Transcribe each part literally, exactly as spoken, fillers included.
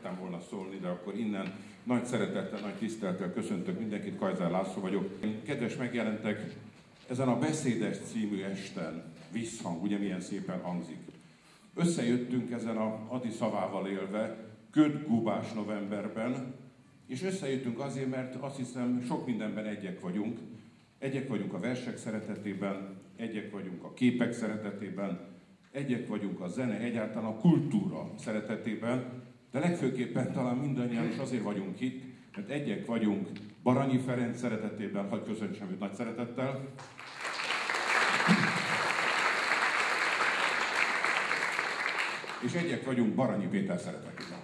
szerettem volna szólni, de akkor innen nagy szeretettel, nagy tisztelettel köszöntök mindenkit, Kajzár László vagyok. Kedves megjelentek, ezen a Beszédes című esten, visszhang, ugye milyen szépen hangzik. Összejöttünk ezen a Adi szavával élve, ködgubás novemberben, és összejöttünk azért, mert azt hiszem, sok mindenben egyek vagyunk. Egyek vagyunk a versek szeretetében, egyek vagyunk a képek szeretetében, egyek vagyunk a zene, egyáltalán a kultúra szeretetében, de legfőképpen talán mindannyian is azért vagyunk itt, mert egyek vagyunk Baranyi Ferenc szeretetében, hadd köszöntsem őt nagy szeretettel. És egyek vagyunk Baranyi Péter szeretetében.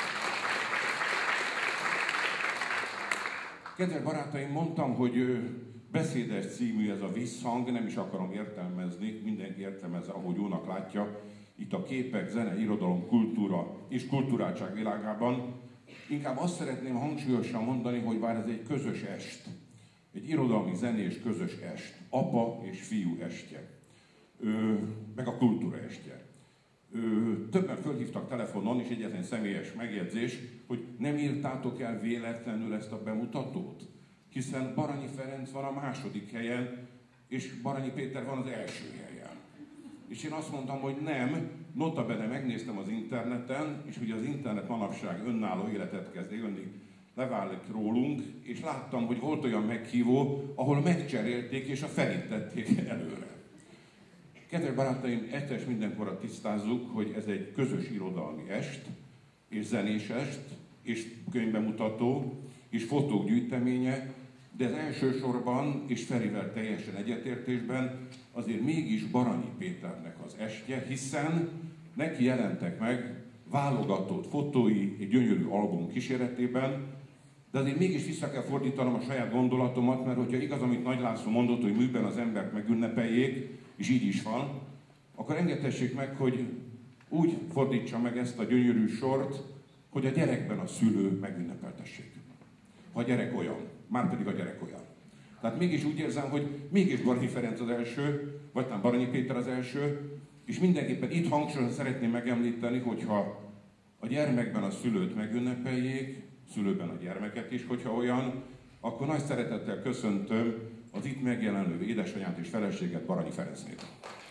Kedves barátaim, mondtam, hogy Beszédes című ez a visszhang, nem is akarom értelmezni, mindenki értelmezze, ahogy jónak látja, itt a képek, zene, irodalom, kultúra és kulturáltság világában. Inkább azt szeretném hangsúlyosan mondani, hogy bár ez egy közös est, egy irodalmi zenés közös est, apa és fiú estje, ö, meg a kultúra estje. Ö, többen fölhívtak telefonon, és egyetlen személyes megjegyzés, hogy nem írtátok el véletlenül ezt a bemutatót, hiszen Baranyi Ferenc van a második helyen, és Baranyi Péter van az első helyen. És én azt mondtam, hogy nem, notabene megnéztem az interneten, és ugye az internet manapság önálló életet kezd élni, leválik rólunk, és láttam, hogy volt olyan meghívó, ahol megcserélték, és a felét tették előre. Kedves barátaim, este is mindenkorra tisztázzuk, hogy ez egy közös irodalmi est, és zenés est, és könyvbemutató, és fotók gyűjteménye, de ez elsősorban, és Ferivel teljesen egyetértésben, azért mégis Baranyi Péternek az estje, hiszen neki jelentek meg válogatott fotói egy gyönyörű album kíséretében, de azért mégis vissza kell fordítanom a saját gondolatomat, mert hogyha igaz, amit Nagy László mondott, hogy műben az embert megünnepeljék, és így is van, akkor engedhessék meg, hogy úgy fordítsa meg ezt a gyönyörű sort, hogy a gyerekben a szülő megünnepeltessék. Ha a gyerek olyan, már pedig a gyerek olyan. Tehát mégis úgy érzem, hogy mégis Baranyi Ferenc az első, vagy talán Baranyi Péter az első, és mindenképpen itt hangsúlyosan szeretném megemlíteni, hogyha a gyermekben a szülőt megünnepeljék, szülőben a gyermeket is, hogyha olyan, akkor nagy szeretettel köszöntöm az itt megjelenő édesanyát és feleséget, Baranyi Ferencnét.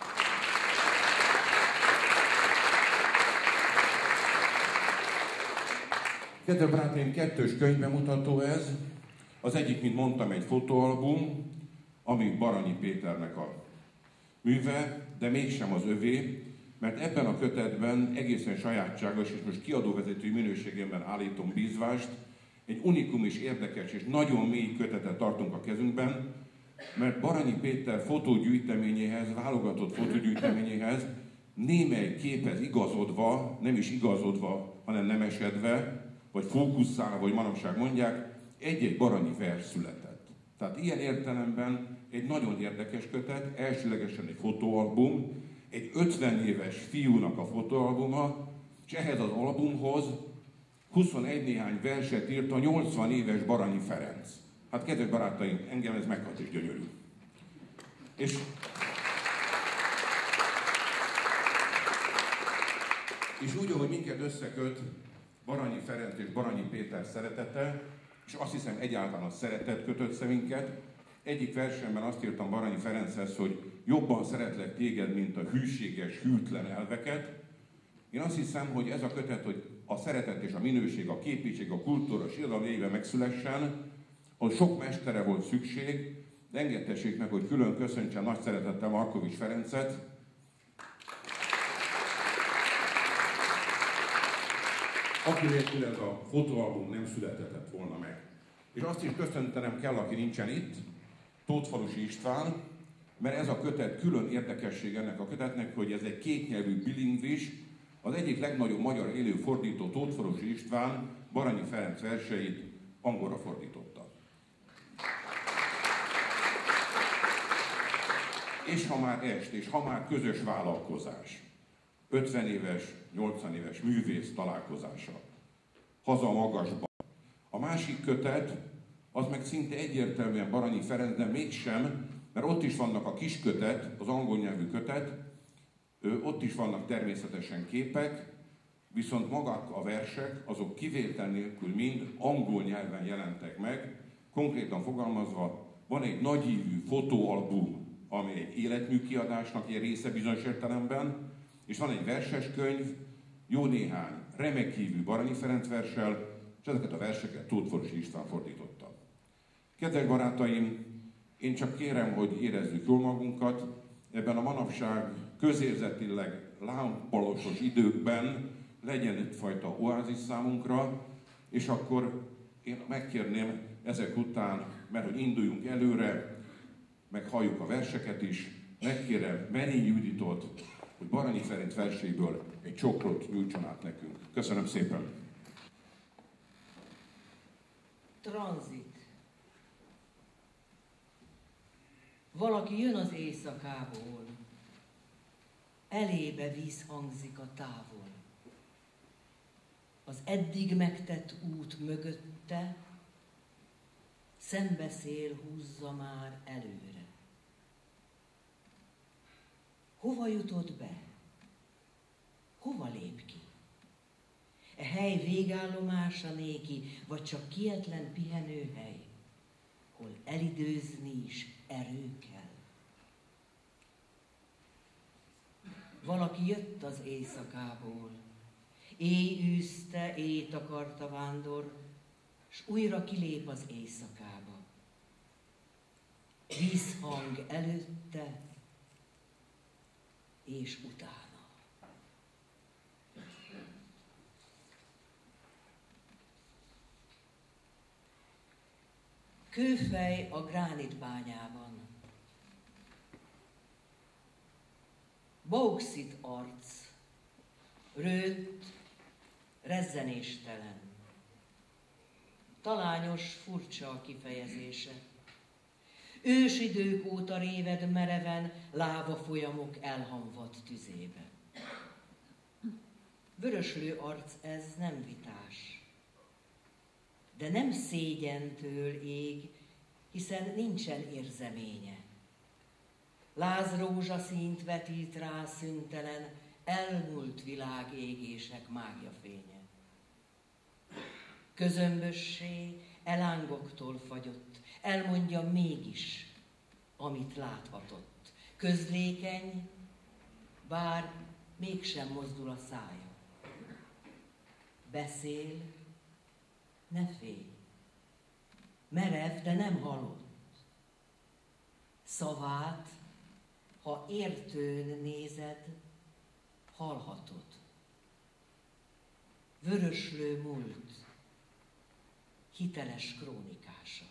Kedves barátaim, kettős könyvbemutató ez. Az egyik, mint mondtam, egy fotóalbum, ami Baranyi Péternek a műve, de mégsem az övé, mert ebben a kötetben egészen sajátságos, és most kiadóvezetői minőségemben állítom bízvást, egy unikum és érdekes és nagyon mély kötetet tartunk a kezünkben, mert Baranyi Péter fotógyűjteményéhez, válogatott fotógyűjteményéhez némely képhez igazodva, nem is igazodva, hanem nem esedve, vagy fókuszálva, vagy manapság mondják, egy-egy Baranyi vers született. Tehát ilyen értelemben egy nagyon érdekes kötet, elsőlegesen egy fotóalbum, egy ötven éves fiúnak a fotóalbuma, és ehhez az albumhoz huszonegy néhány verset írt a nyolcvan éves Baranyi Ferenc. Hát kedves barátaim, engem ez meghat és gyönyörű. És, és úgy, ahogy minket összeköt Baranyi Ferenc és Baranyi Péter szeretete, és azt hiszem egyáltalán a szeretet kötött össze minket. Egyik versenben azt írtam Baranyi Ferenchez, hogy jobban szeretlek téged, mint a hűséges, hűtlen elveket. Én azt hiszem, hogy ez a kötet, hogy a szeretet és a minőség, a képítség, a kultúra, és irodalom éve megszülessen, hogy sok mestere volt szükség, de engedtessék meg, hogy külön köszöntsem nagy szeretettel Markovics Ferencet, aki nélkül ez a fotóalbum nem született volna meg. És azt is köszöntenem kell, aki nincsen itt, Tóthfalusi István, mert ez a kötet külön érdekesség ennek a kötetnek, hogy ez egy kétnyelvű bilingvis, az egyik legnagyobb magyar élő fordító Tóthfalusi István Baranyi Ferenc verseit angolra fordította. És ha már est, és ha már közös vállalkozás, ötven éves, nyolcvan éves művész találkozása, haza magasban. A másik kötet, az meg szinte egyértelműen Baranyi Ferenc, de mégsem, mert ott is vannak a kis kötet, az angol nyelvű kötet, ott is vannak természetesen képek, viszont magak a versek, azok kivétel nélkül mind angol nyelven jelentek meg, konkrétan fogalmazva van egy nagyívű fotóalbum, ami egy életműkiadásnak egy része bizonyos értelemben, és van egy verseskönyv, jó néhány remek hívű Baranyi Ferenc verssel, és ezeket a verseket Tóth Forosi István fordította. Kedves barátaim, én csak kérem, hogy érezzük jól magunkat, ebben a manapság közérzetileg lámpalosos időkben legyen egyfajta oázis számunkra, és akkor én megkérném ezek után, mert hogy induljunk előre, meg halljuk a verseket is, megkérem Merényi Juditot, hogy Baranyi Ferenc verseiből egy csokrot nyújtson át nekünk. Köszönöm szépen! Tranzit. Valaki jön az éjszakából, elébe vízhangzik a távol. Az eddig megtett út mögötte szembeszél húzza már előre. Hova jutott be? Hova lép ki? E hely végállomása néki, vagy csak kietlen pihenőhely, hol elidőzni is erő kell. Valaki jött az éjszakából, éj űzte, éj takarta vándor, s újra kilép az éjszakába. Vízhang előtte és utána. Kőfej a gránitbányában. Bauxit arc, rőtt, rezzenéstelen. Talányos, furcsa a kifejezése. Ősidők óta réved mereven, láva folyamok elhamvadt tüzébe. Vöröslő arc ez nem vitás, de nem szégyentől ég, hiszen nincsen érzeménye. Lázrózsaszínt vetít rá szüntelen, elmúlt világ égések mágia fénye. Közömbössé elángoktól fagyott, elmondja mégis, amit láthatott. Közlékeny, bár mégsem mozdul a szája. Beszél, ne félj. Merev, de nem halott. Szavát, ha értőn nézed, hallhatod. Vöröslő múlt, hiteles krónikása.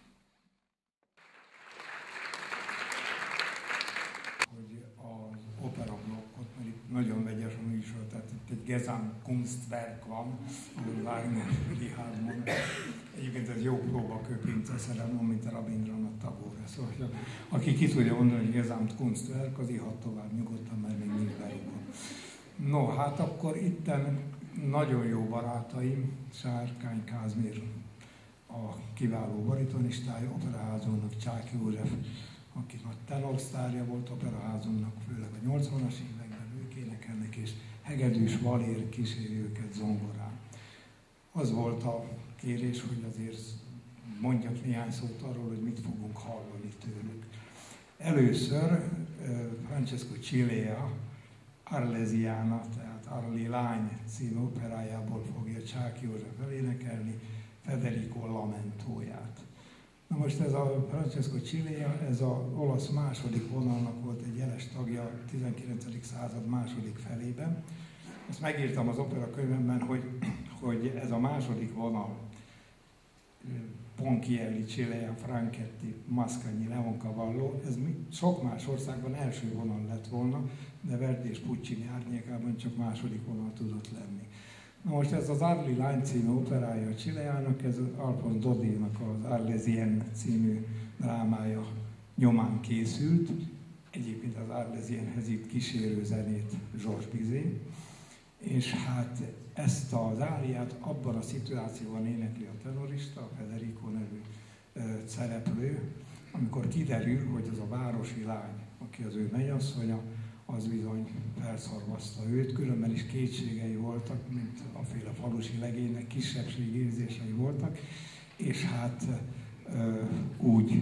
Hogy az operablokkot, mert itt nagyon vegyes a műsor, tehát itt egy Gesamtkunstwerk van, ahogy Wagner Richard mondta. Egyébként ez jó próbaköpince szerelem, mint a Rabindranath Tagore. Szóval, aki ki tudja mondani, hogy Gesamtkunstwerk, az ihat tovább nyugodtan, mert még nincs berúgva. No, hát akkor itten nagyon jó barátaim, Sárkány Kázmér, a kiváló baritonistája, operaházunknak Csáky József, aki nagy tenorsztárja volt operaházunknak, főleg a nyolcvanas években ők énekelnek, és Hegedűs Valér kíséri őket zongorán. Az volt a kérés, hogy azért mondjak néhány szót arról, hogy mit fogunk hallani tőlük. Először Francesco Cilea Arlesiana, tehát Arli lány című operájából fogja Csáky József elénekelni Federico Lamentóját. Na most ez a Francesco Cilea, ez az olasz második vonalnak volt egy jeles tagja a tizenkilencedik század második felében. Azt megírtam az opera könyvemben, hogy, hogy ez a második vonal, Ponchielli, Cilea, Franchetti, Mascagni, Leoncavallo, ez sok más országban első vonal lett volna, de Verdi és Puccini árnyékában csak második vonal tudott lenni. Na most ez az Arli lány című operája a Cileának, ez Alphonse Daudet-nak az Arlésienne című drámája nyomán készült. Egyébként az Arlésiennehez itt kísérő zenét Georges Bizet. És hát ezt az áriát abban a szituációban énekli a tenorista, a Federico nevű e, szereplő, amikor kiderül, hogy az a városi lány, aki az ő mennyasszonya, az bizony felszorvaszta őt, különben is kétségei voltak, mint a féle falusi legénynek, kisebbségérzései voltak, és hát ö, úgy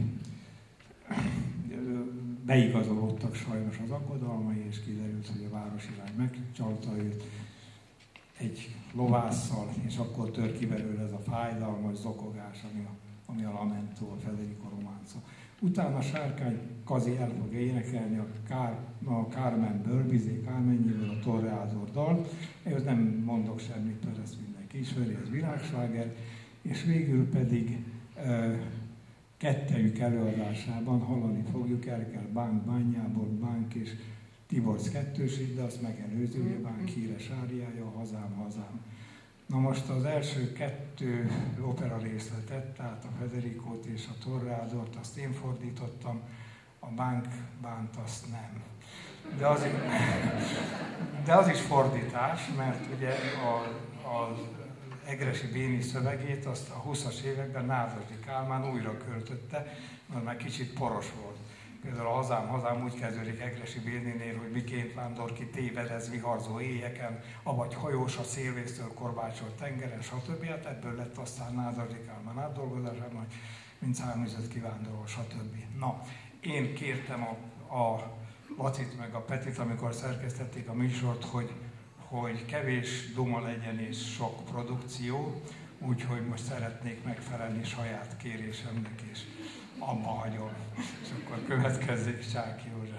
beigazolódtak sajnos az aggodalmai, és kiderült, hogy a városi lány megcsalta őt egy lovásszal, és akkor tör ki belőle ez a fájdalmas zokogás, ami a, ami a Lamento, a Federico Romanzo. Utána Sárkány Kazi el fogja énekelni a, Kár, a Carmen-ből, Bizé Kármennyiből a Toreador dal. Ehhez nem mondok semmit, mert ezt mindenki ismeri, ez világsláger. És végül pedig e, kettejük előadásában hallani fogjuk, el kell Bánk Bányából, Bánk és Tiborcs kettőség, de azt megelőző, ugye Bánk híres áriája, a Hazám, Hazám. Na most az első kettő opera részletet, tehát a Federicót és a Toreadort, azt én fordítottam, a Bánk Bánt azt nem. De az, de az is fordítás, mert ugye az Egressy Béni szövegét azt a huszas években Nádasdy Kálmán újra költötte, mert már kicsit poros volt. Például a Hazám, Hazám úgy kezdődik Egressy Béninél, hogy miként vándor ki tévedez viharzó éjeken, avagy hajós a szélvésztől korbácsolt tengeren, stb. Hát ebből lett aztán Nádasdy Kálmán átdolgozásában, hogy mint száműzött kivándorol, stb. Na, én kértem a, a Lacit meg a Petit, amikor szerkesztették a műsort, hogy, hogy kevés duma legyen és sok produkció, úgyhogy most szeretnék megfelelni saját kérésemnek, és abba hagyom. És akkor következzék Csáky József.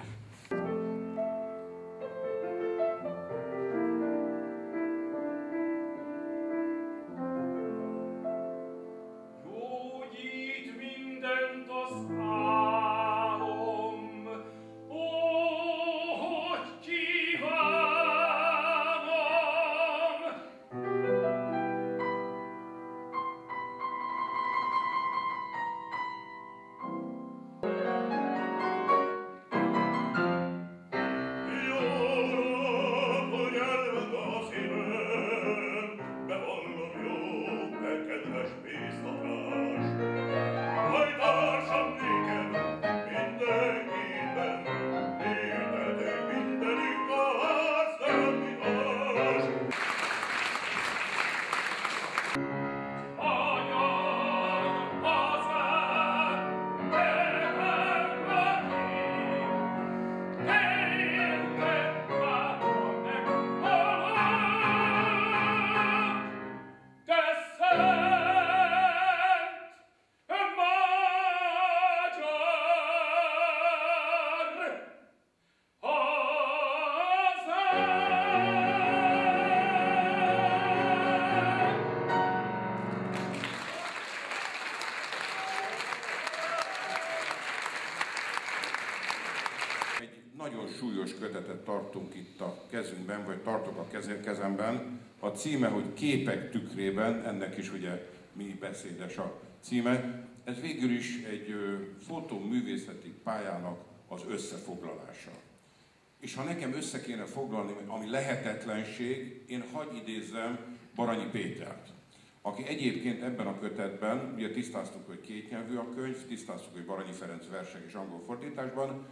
Kötetet tartunk itt a kezünkben, vagy tartok a kezemben. A címe, hogy Képek tükrében, ennek is ugye Mi beszédes a címe. Ez végül is egy fotóművészeti pályának az összefoglalása. És ha nekem össze kéne foglalni, ami lehetetlenség, én hadd idézzem Baranyi Pétert, aki egyébként ebben a kötetben, ugye tisztáztuk, hogy kétnyelvű a könyv, tisztáztuk, hogy Baranyi Ferenc versek és angol fordításban,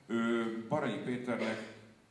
Baranyi Péternek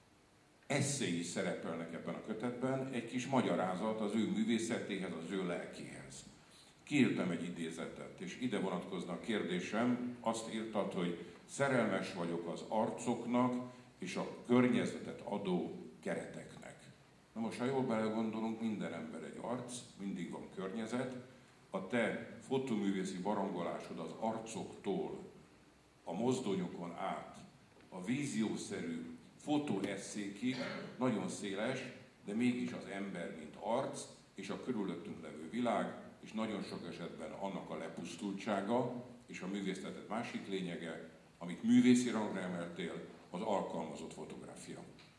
esszéi szerepelnek ebben a kötetben, egy kis magyarázat az ő művészetéhez, az ő lelkéhez. Kiírtam egy idézetet, és ide vonatkozna a kérdésem, azt írtad, hogy szerelmes vagyok az arcoknak és a környezetet adó kereteknek. Na most, ha jól belegondolunk, minden ember egy arc, mindig van környezet, a te fotoművészi barangolásod az arcoktól, a mozdonyokon át, a víziószerű fotóesszékig nagyon széles, de mégis az ember, mint arc, és a körülöttünk levő világ, és nagyon sok esetben annak a lepusztultsága, és a művészetet másik lényege, amit művészi rangra emeltél, az alkalmazott fotográfia.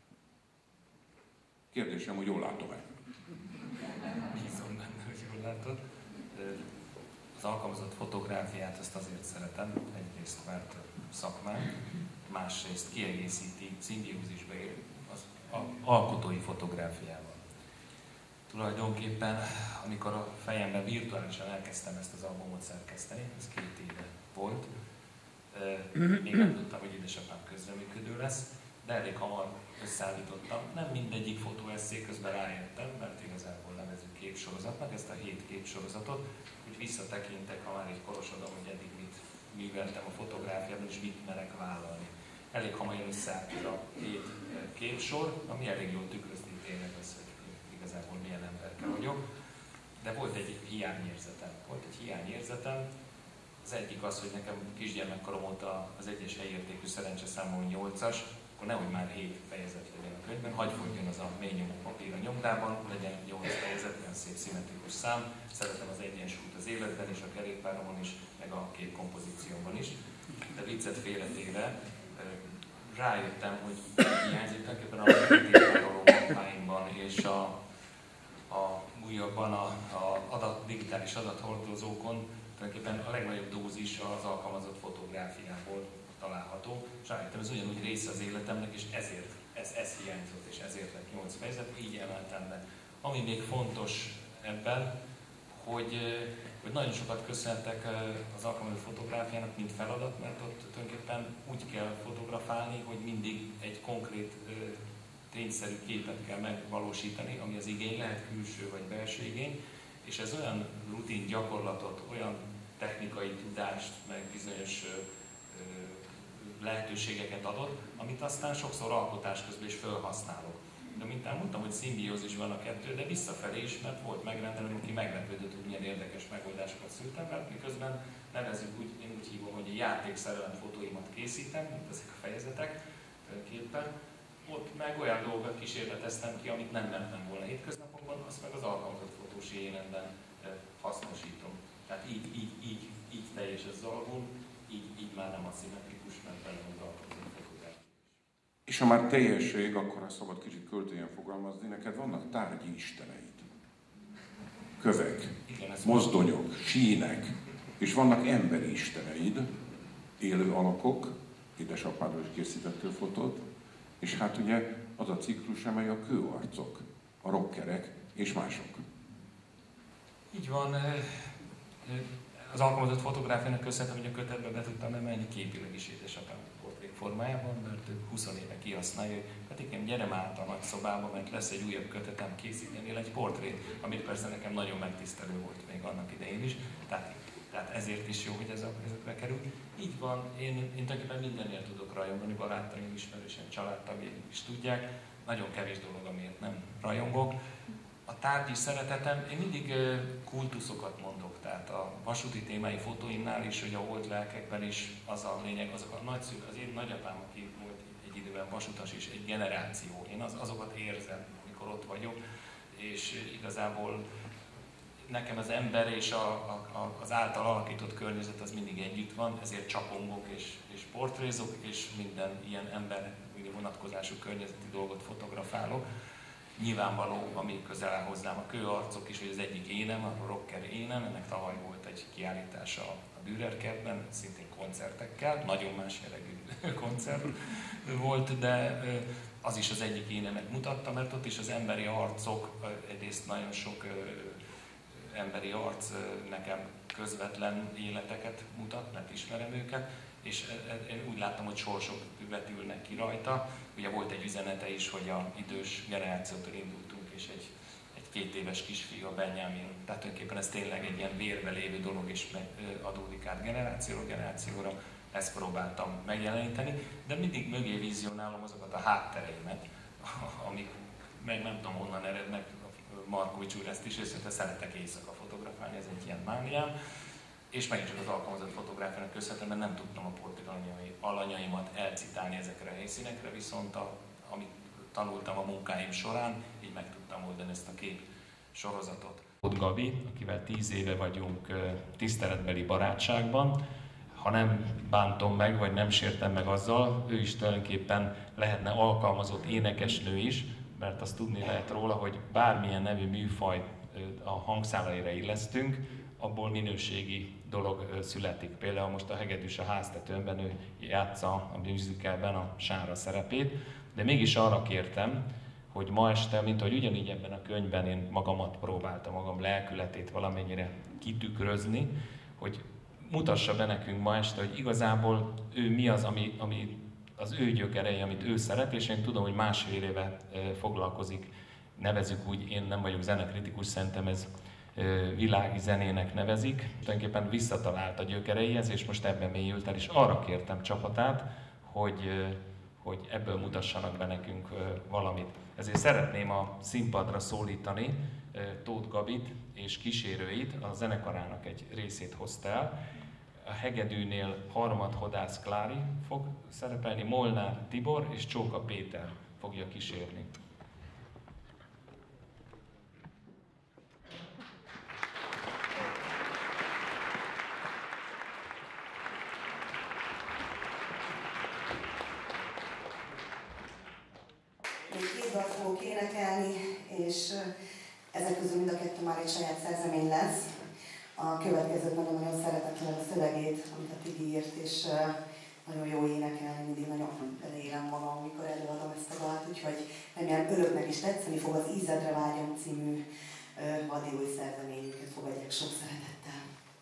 Kérdésem, hogy jól látom-e? Bízom benne, hogy jól látod. Az alkalmazott fotográfiát azt azért szeretem, egyrészt mert szakmám, másrészt kiegészíti, szimbiózisba ér az alkotói fotográfiával. Tulajdonképpen, amikor a fejemben virtuálisan elkezdtem ezt az albumot szerkeszteni, ez két éve volt, még nem tudtam, hogy édesapám közreműködő lesz, de elég hamar összeállítottam. Nem mindegyik fotóesszé közben rájöttem, mert igazából nevezünk képsorozatnak, ezt a hét képsorozatot, úgy visszatekintek, ha már így korosodom, hogy eddig mit műveltem a fotográfiában, és mit merek vállalni. Elég hamar összeállt a hét képsor, ami elég jól tükrözi tényleg az, hogy igazából milyen emberke vagyok. De volt egy hiányérzetem. Volt egy hiányérzetem. Az egyik az, hogy nekem kisgyermekkorom óta az egyes helyértékű szerencseszámon nyolcas, akkor nehogy már hét fejezet legyen a könyvben, hagyj fogjon az a mély nyomó papír a nyomdában, legyen nyolc fejezet, olyan szép szimmetrikus szám. Szeretem az egyensúlyt az életben és a kerékpáromon is, meg a kép kompozíciómban is. De viccet félretéve rájöttem, hogy hiányzik tulajdonképpen a kerékpároló mappáimban és a, a újabban a, a adat, digitális adathordozókon tulajdonképpen a legnagyobb dózis az alkalmazott fotográfiából található. És rájöttem, ez ugyanúgy része az életemnek, és ezért ez, ez hiányzott, és ezért lett nyolc fejezet, így emeltem be. Ami még fontos ebben, hogy, hogy nagyon sokat köszönhetek az alkalmazott fotográfiának, mint feladat, mert ott tulajdonképpen úgy kell fotografálni, hogy mindig egy konkrét tényszerű képet kell megvalósítani, ami az igény, lehet külső vagy belső igény, és ez olyan rutin gyakorlatot, olyan technikai tudást, meg bizonyos ö, ö, lehetőségeket adott, amit aztán sokszor alkotás közben is felhasználok. De mint elmondtam, hogy szimbiózisban a kettő, de visszafelé is, mert volt megrendelő, aki meglepődött, hogy milyen érdekes megoldásokat szültem, mert miközben nevezzük úgy, én úgy hívom, hogy a játékszerelem fotóimat készítem, mint ezek a fejezetek képpen. Ott meg olyan dolgokat kísérleteztem ki, amit nem mentem volna hétköznapokban, azt meg az alkalmazott fotós életben hasznosítom. Tehát így, így, így, így teljes az album, így, így már nem aszimmetrikus, mert benne az alkalmazott fotográfia. És ha már teljesség, akkor ha szabad kicsit költően fogalmazni, neked vannak tárgyi isteneid. Kövek, igen, mozdonyok, sínek, és vannak emberi isteneid, élő alakok, édesapádról is készítettél fotót, és hát ugye az a ciklus, amely a kőarcok, a rockerek és mások. Így van. Az alkalmazott fotográfiának köszönhetem, hogy a kötetbe be tudtam emelni képileg is édesapám portrék formájában, mert ő húsz éve kihasználja, hogy Petikém, gyere már át a nagy szobába, mert lesz egy újabb kötetem, készítenél egy portrét, amit persze nekem nagyon megtisztelő volt még annak idején is. Tehát Tehát ezért is jó, hogy ez a ezekbe kerül. Így van, én, én tulajdonképpen mindenért tudok rajongani, barátaim, ismerősen, családtagjaim is tudják. Nagyon kevés dolog, amiért nem rajongok. A tárgyi szeretetem, én mindig kultuszokat mondok, tehát a vasúti témái fotóimnál is, hogy a holt lelkekben is az a lényeg, azok a nagyszülő, az én nagyapám, aki volt egy időben vasutas is, egy generáció. Én az, azokat érzem, amikor ott vagyok, és igazából nekem az ember és a, a, az által alakított környezet az mindig együtt van, ezért csapongok és, és portrézok, és minden ilyen ember vonatkozású környezeti dolgot fotografálok. Nyilvánvaló, ami közel áll hozzám, a kőarcok is, hogy az egyik énem, a rocker énem, ennek tavaly volt egy kiállítása a Dürer kertben, szintén koncertekkel, nagyon más jellegű koncert volt, de az is az egyik énemet mutatta, mert ott is az emberi arcok, egyrészt nagyon sok emberi arc nekem közvetlen életeket mutat, mert ismerem őket, és én úgy láttam, hogy sorsok vetülnek ki rajta. Ugye volt egy üzenete is, hogy a idős generációtól indultunk, és egy, egy két éves kisfiú, a Benjamin. Tehát tulajdonképpen ez tényleg egy ilyen vérbe lévő dolog, és adódik át generációról generációra. Ezt próbáltam megjeleníteni, de mindig mögé vizionálom azokat a háttereimet, amik meg nem tudom honnan erednek. Markovics úr ezt is észre, szeretek éjszaka fotografálni, ez egy ilyen mániám. És megint csak az alkalmazott fotográfiának köszönhetően, mert nem tudtam a portré alanyaimat elcitálni ezekre a helyszínekre, viszont a, amit tanultam a munkáim során, így meg tudtam oldani ezt a kép sorozatot. Ott Gabi, akivel tíz éve vagyunk tiszteletbeli barátságban, ha nem bántom meg, vagy nem sértem meg azzal, ő is tulajdonképpen lehetne alkalmazott énekesnő is, mert azt tudni lehet róla, hogy bármilyen nevű műfaj a hangszálaira illesztünk, abból minőségi dolog születik. Például most a Hegedűs a háztetőmben, ő játsza a musicalben a Sára szerepét, de mégis arra kértem, hogy ma este, mint hogy ugyanígy ebben a könyvben én magamat próbáltam, magam lelkületét valamennyire kitükrözni, hogy mutassa be nekünk ma este, hogy igazából ő mi az, ami, ami az ő gyökerei, amit ő szeret, és én tudom, hogy másfél éve foglalkozik, nevezzük úgy, én nem vagyok zenekritikus, szerintem ez világi zenének nevezik. Tulajdonképpen visszatalált a gyökereihez, és most ebben mélyült el, és arra kértem csapatát, hogy, hogy ebből mutassanak be nekünk valamit. Ezért szeretném a színpadra szólítani Tóth Gabit és kísérőit, a zenekarának egy részét hozta el. A hegedűnél Harmadhodász Klári fog szerepelni, Molnár Tibor és Csóka Péter fogja kísérni. Két dalt fogok énekelni, és ezek közül mind a kettő már egy saját szerzemény lesz. A következőt nagyon-nagyon szeretem a szövegét, amit a Tigi írt, és nagyon jó énekelni, mindig nagyon beleélem magam, amikor előadom ezt a dalt, úgyhogy remélem önöknek is tetszeni fog. Az Ízedre vágyom című vadi új szerzeményünket fogadják sok szeretettel.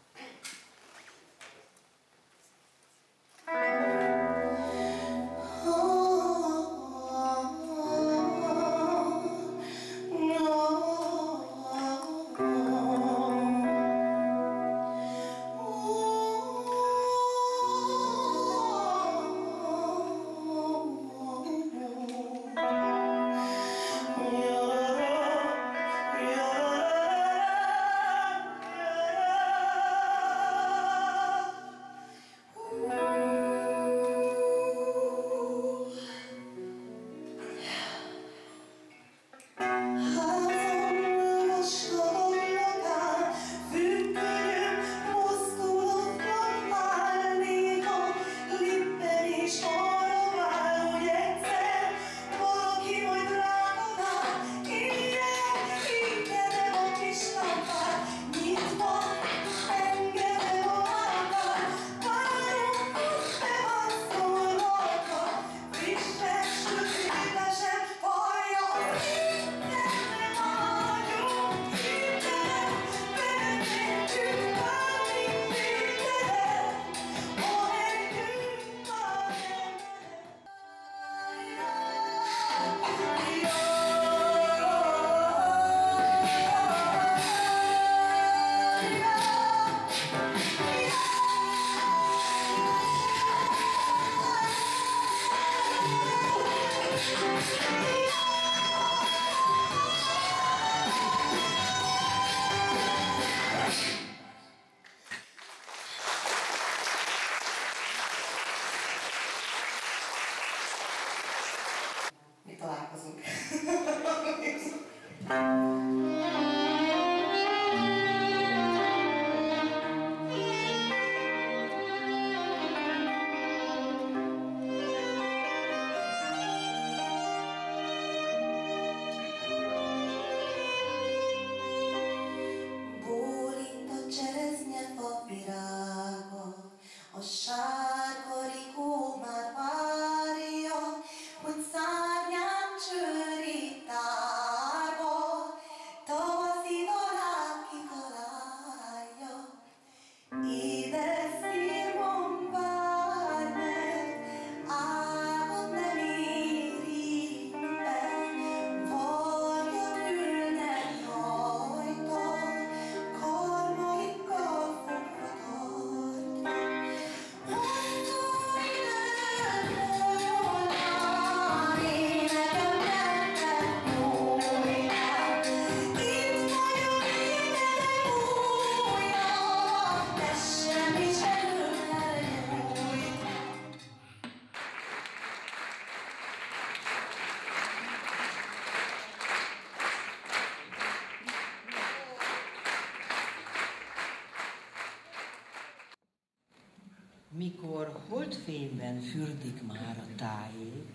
Mikor holdfényben fürdik már a tájék,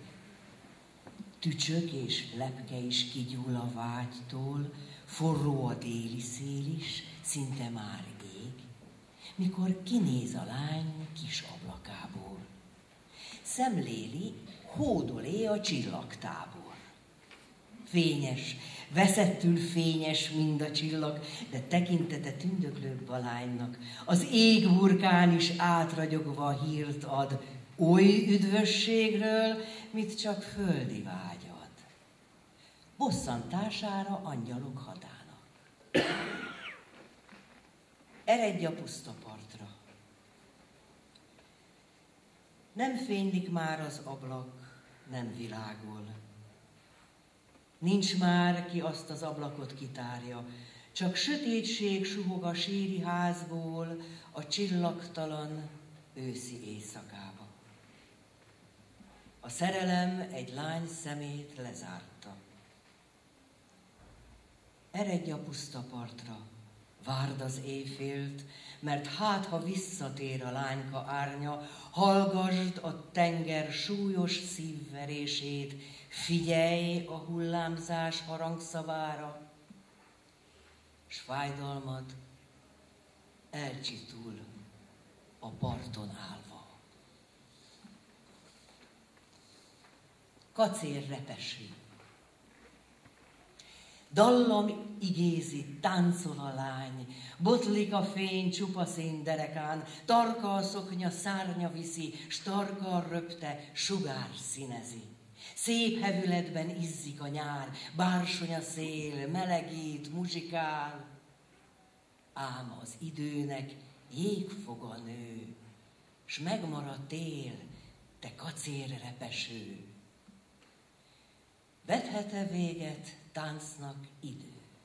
tücsök és lepke is kigyúl a vágytól, forró a déli szél is, szinte már ég, mikor kinéz a lány kis ablakából. Szemléli, hódolé a csillagtábor. Fényes, veszettül fényes mind a csillag, de tekintete tündöklőbb a lánynak. Az égburkán is átragyogva hírt ad, Oly üdvösségről, mit csak földi vágyad. Bosszantására angyalok hadának. Eredj a puszta partra. Nem fénylik már az ablak, nem világol. Nincs már, ki azt az ablakot kitárja, csak sötétség suhog a síri házból a csillagtalan őszi éjszakába. A szerelem egy lány szemét lezárta. Eredj a puszta partra, várd az éjfélt, mert hát, ha visszatér a lányka árnya, hallgasd a tenger súlyos szívverését, figyelj a hullámzás harangszavára, s fájdalmad elcsitul a parton állva. Kacér repeső. Dallam igézi, táncol a lány, botlik a fény csupaszén derekán, tarka a szoknya, szárnya viszi, s tarka röpte sugár színezi. Szép hevületben izzik a nyár, bársony a szél, melegít, muzsikál, ám az időnek jégfoga nő, s megmarad tél, te kacér repeső. Vethet-e véget táncnak idő?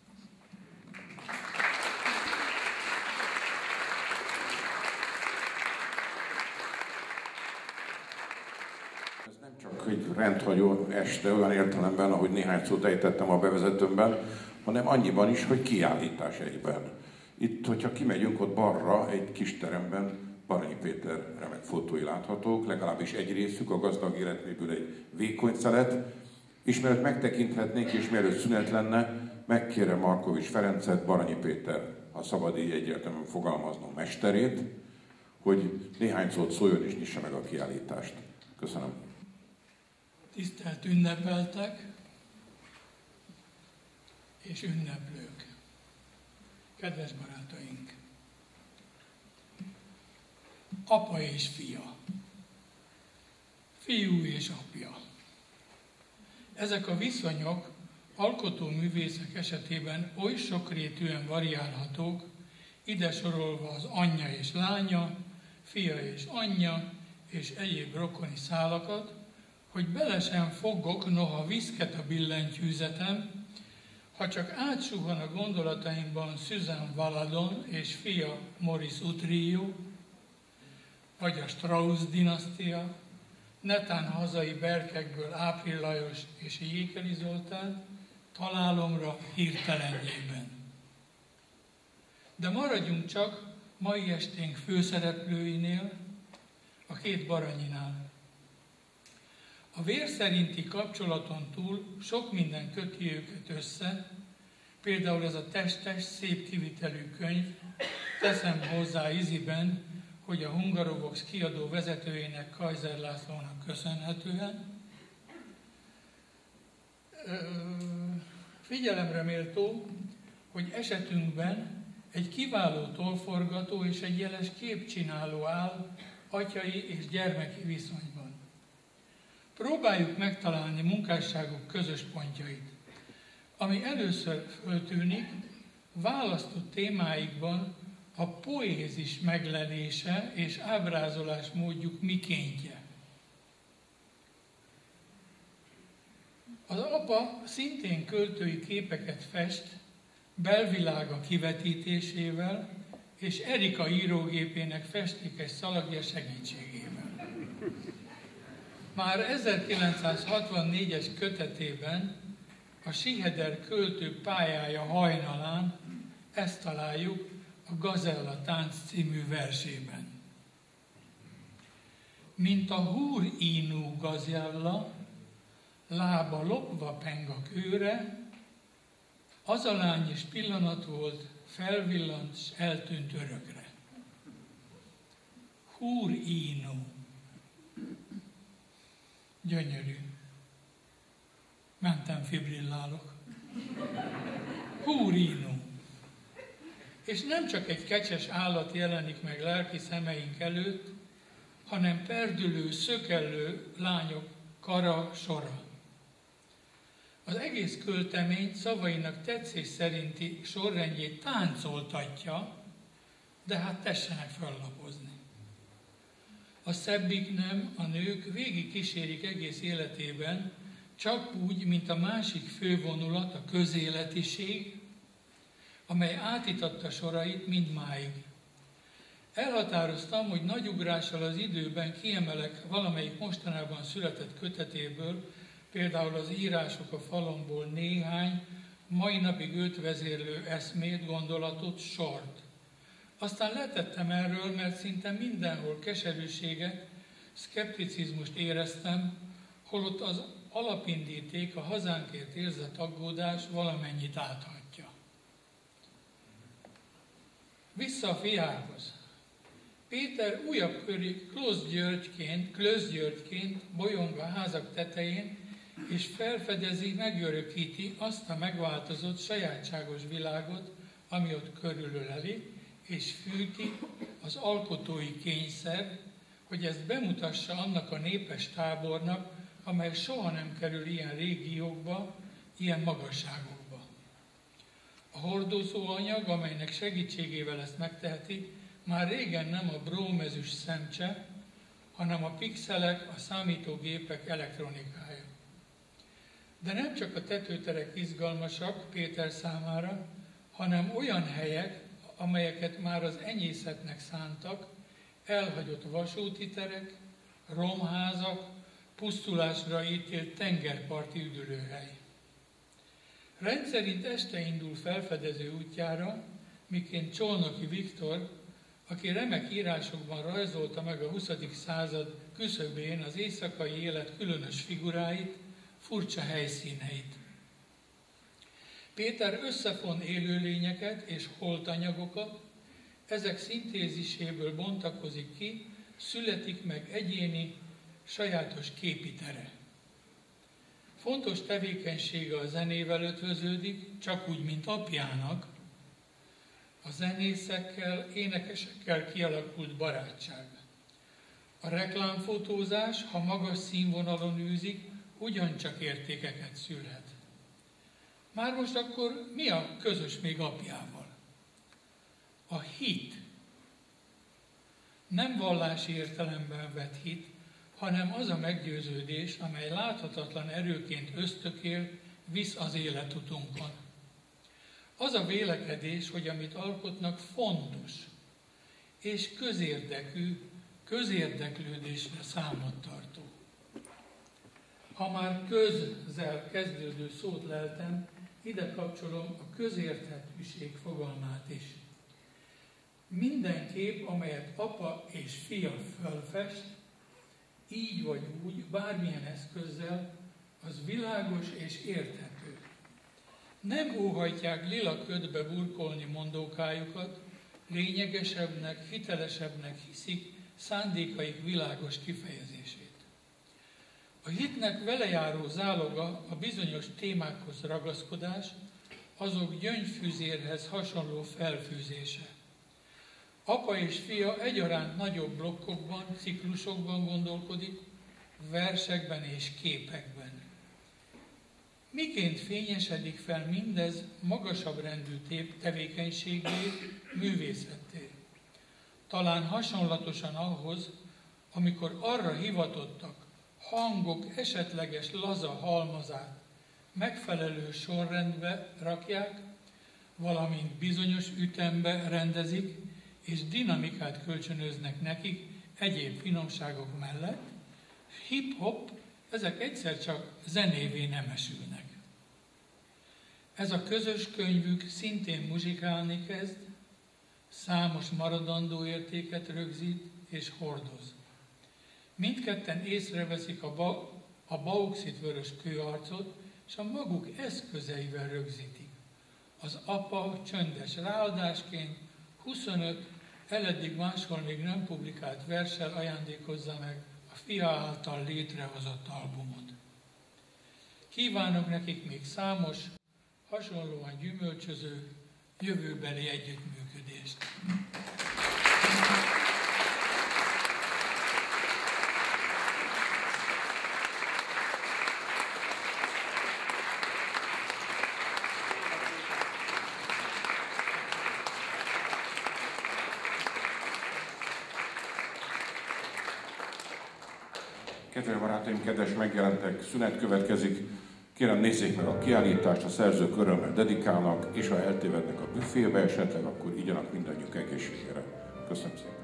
Ez nem csak egy rendhagyó este olyan értelemben, ahogy néhány szót ejtettem a bevezetőmben, hanem annyiban is, hogy kiállítás egyben. Itt, hogyha kimegyünk ott balra, egy kis teremben Baranyi Péter remek fotói láthatók, legalábbis egy részük, a gazdag életméből egy vékony szelet. És mielőtt megtekinthetnénk, és mielőtt szünet lenne, megkérem Markovics Ferencet, Baranyi Péter, ha szabad így egyértelműen fogalmaznom, mesterét, hogy néhány szót szóljon és nyissa meg a kiállítást. Köszönöm. Tisztelt ünnepeltek és ünneplők, kedves barátaink, apa és fia, fiú és apja. Ezek a viszonyok alkotóművészek esetében oly sokrétűen variálhatók, ide sorolva az anyja és lánya, fia és anyja és egyéb rokoni szálakat, hogy bele sem fogok, noha viszket a billentyűzetem, ha csak átsuhan a gondolataimban Susan Valadon és fia Maurice Utrillo, vagy a Strauss dinasztia, netán hazai berkekből Ápril Lajos és Jékeli Zoltán, találomra hirtelenjében. De maradjunk csak mai esténk főszereplőinél, a két Baranyinál. A vér szerinti kapcsolaton túl sok minden köti őket össze, például ez a testes, szép kivitelű könyv, teszem hozzá íziben, hogy a Hungarovox kiadó vezetőjének, Kaiser Lászlónak köszönhetően. Figyelemre méltó, hogy esetünkben egy kiváló tollforgató és egy jeles képcsináló áll atyai és gyermeki viszonyban. Próbáljuk megtalálni munkásságuk közös pontjait. Ami először föltűnik, választott témáikban a poézis meglelése és ábrázolás módjuk mikéntje. Az apa szintén költői képeket fest, belvilága kivetítésével és Erika írógépének festékes szalagja segítségével. Már ezerkilencszázhatvannégyes kötetében, a Siheder költő pályája hajnalán ezt találjuk a Gazella tánc című versében. Mint a húr ínú gazella, lába lopva peng a kőre, az a lány is pillanat volt, felvillant, s eltűnt örökre. Húr ínú. Gyönyörű. Mentem fibrillálok. Húr ínú. És nem csak egy kecses állat jelenik meg lelki szemeink előtt, hanem perdülő, szökellő lányok kara sora. Az egész költemény szavainak tetszés szerinti sorrendjét táncoltatja, de hát tessenek fellapozni. A szebbik nem, a nők végig kísérik egész életében, csak úgy, mint a másik fővonulat, a közéletiség, amely átitatta sorait mindmáig. Elhatároztam, hogy nagy ugrással az időben kiemelek valamelyik mostanában született kötetéből, például az Írások a falomból néhány, mai napig őt vezérlő eszmét, gondolatot, sort. Aztán letettem erről, mert szinte mindenhol keserűséget, szkepticizmust éreztem, holott az alapindíték, a hazánkért érzett aggódás valamennyit áthatja. Vissza a fiához. Péter újabb köré Klösz Györgyként, Klösz Györgyként bolyong a házak tetején, és felfedezi, megörökíti azt a megváltozott, sajátságos világot, ami ott körülöleli, és fűti az alkotói kényszer, hogy ezt bemutassa annak a népes tábornak, amely soha nem kerül ilyen régiókba, ilyen magasságokba. A hordozó anyag, amelynek segítségével ezt megteheti, már régen nem a brómezüst szemcse, hanem a pixelek, a számítógépek elektronikája. De nem csak a tetőterek izgalmasak Péter számára, hanem olyan helyek, amelyeket már az enyészetnek szántak, elhagyott vasúti terek, romházak, pusztulásra ítélt tengerparti üdülőhely. Rendszerint este indul felfedező útjára, miként Csolnoki Viktor, aki remek írásokban rajzolta meg a huszadik század küszöbén az éjszakai élet különös figuráit, furcsa helyszíneit. Péter összefon élőlényeket és holtanyagokat, ezek szintéziséből bontakozik ki, születik meg egyéni, sajátos képi tere. Fontos tevékenysége a zenével ötvöződik, csak úgy, mint apjának, a zenészekkel, énekesekkel kialakult barátság. A reklámfotózás, ha magas színvonalon űzik, ugyancsak értékeket szülhet. Már most akkor mi a közös még apjával? A hit. Nem vallási értelemben vett hit, hanem az a meggyőződés, amely láthatatlan erőként ösztökél, visz az életutunkon. Az a vélekedés, hogy amit alkotnak fontos és közérdekű, közérdeklődésre számot tartó. Ha már közzel kezdődő szót leltem, ide kapcsolom a közérthetőség fogalmát is. Minden kép, amelyet apa és fia fölfest, így vagy úgy, bármilyen eszközzel, az világos és érthető. Nem óhajtják lila ködbe burkolni mondókájukat, lényegesebbnek, hitelesebbnek hiszik szándékaik világos kifejezését. A hitnek velejáró záloga a bizonyos témákhoz ragaszkodás, azok gyöngyfűzérhez hasonló felfűzése. Apa és fia egyaránt nagyobb blokkokban, ciklusokban gondolkodik, versekben és képekben. Miként fényesedik fel mindez magasabb rendű tevékenységé, művészetté? Talán hasonlatosan ahhoz, amikor arra hivatottak, hangok esetleges laza halmazát megfelelő sorrendbe rakják, valamint bizonyos ütembe rendezik, és dinamikát kölcsönöznek nekik egyéb finomságok mellett, hip-hop, ezek egyszer csak zenévé nemesülnek. Ez a közös könyvük szintén muzsikálni kezd, számos maradandó értéket rögzít és hordoz. Mindketten észreveszik a, ba, a bauxit vörös kőarcot, és a maguk eszközeivel rögzítik. Az apa csöndes ráadásként huszonöt eleddig máshol még nem publikált verssel ajándékozza meg a fia által létrehozott albumot. Kívánok nekik még számos, hasonlóan gyümölcsöző, jövőbeli együttműködést. Kedves barátaim, kedves megjelentek, szünet következik. Kérem, nézzék meg a kiállítást, a szerzők örömmel dedikálnak, és ha eltévednek a büfébe esetleg, akkor igyanak mindannyiuk egészségére. Köszönöm szépen.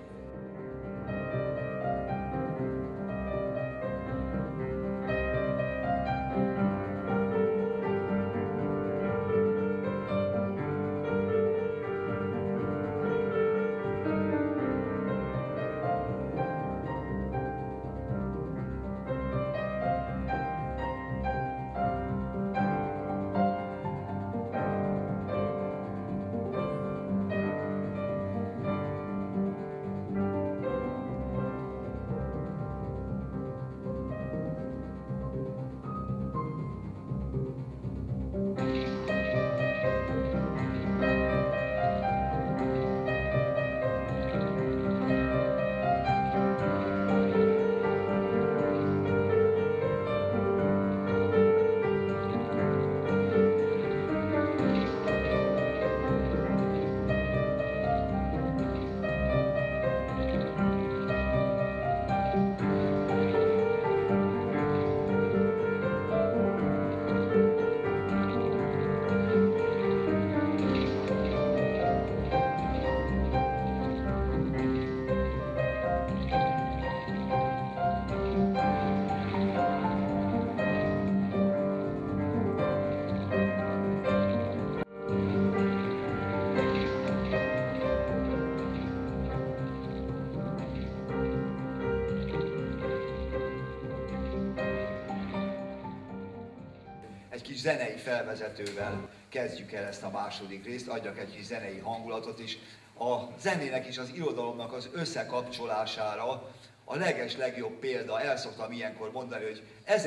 Egy kis zenei felvezetővel kezdjük el ezt a második részt, adjak egy kis zenei hangulatot is. A zenének és az irodalomnak az összekapcsolására a leges legjobb példa, el szoktam ilyenkor mondani, hogy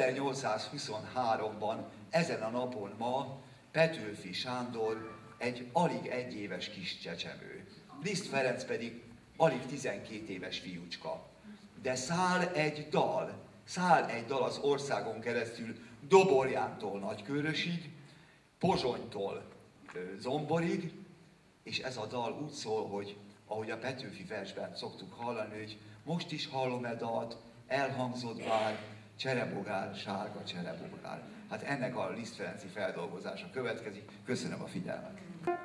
ezernyolcszázhuszonháromban, ezen a napon ma Petőfi Sándor egy alig egy éves kis csecsemő. Liszt Ferenc pedig alig tizenkét éves fiúcska. De száll egy dal, száll egy dal az országon keresztül Doborjántól Nagykőrösig, Pozsonytól Zomborig, és ez a dal úgy szól, hogy ahogy a Petőfi versben szoktuk hallani, hogy most is hallom-e dalt, elhangzott bár, cserebogár, sárga cserebogár. Hát ennek a Liszt Ferenci feldolgozása következik. Köszönöm a figyelmet!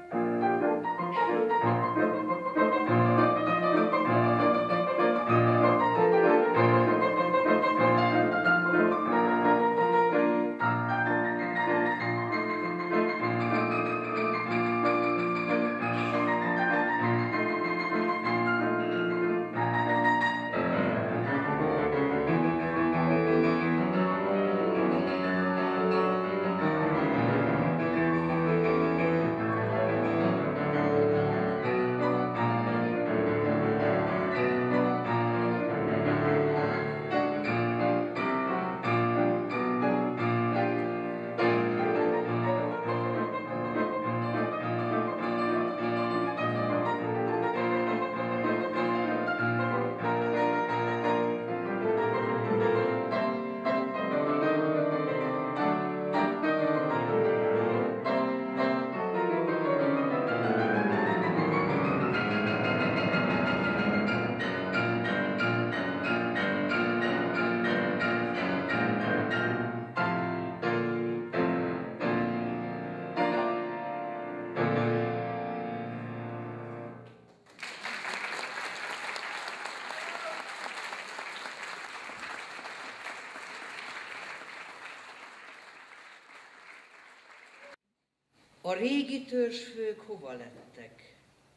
A régi törzsfők hova lettek?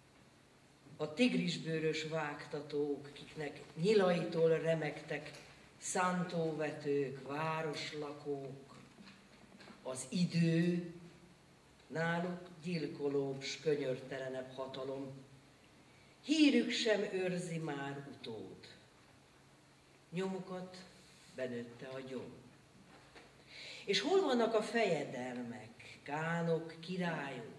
A tigrisbőrös vágtatók, kiknek nyilaitól remegtek, szántóvetők, városlakók, az idő, náluk gyilkolóbb, s könyörtelenebb hatalom. Hírük sem őrzi már utód. Nyomukat benőtte a gyom. És hol vannak a fejedelmek, kánok, királyok,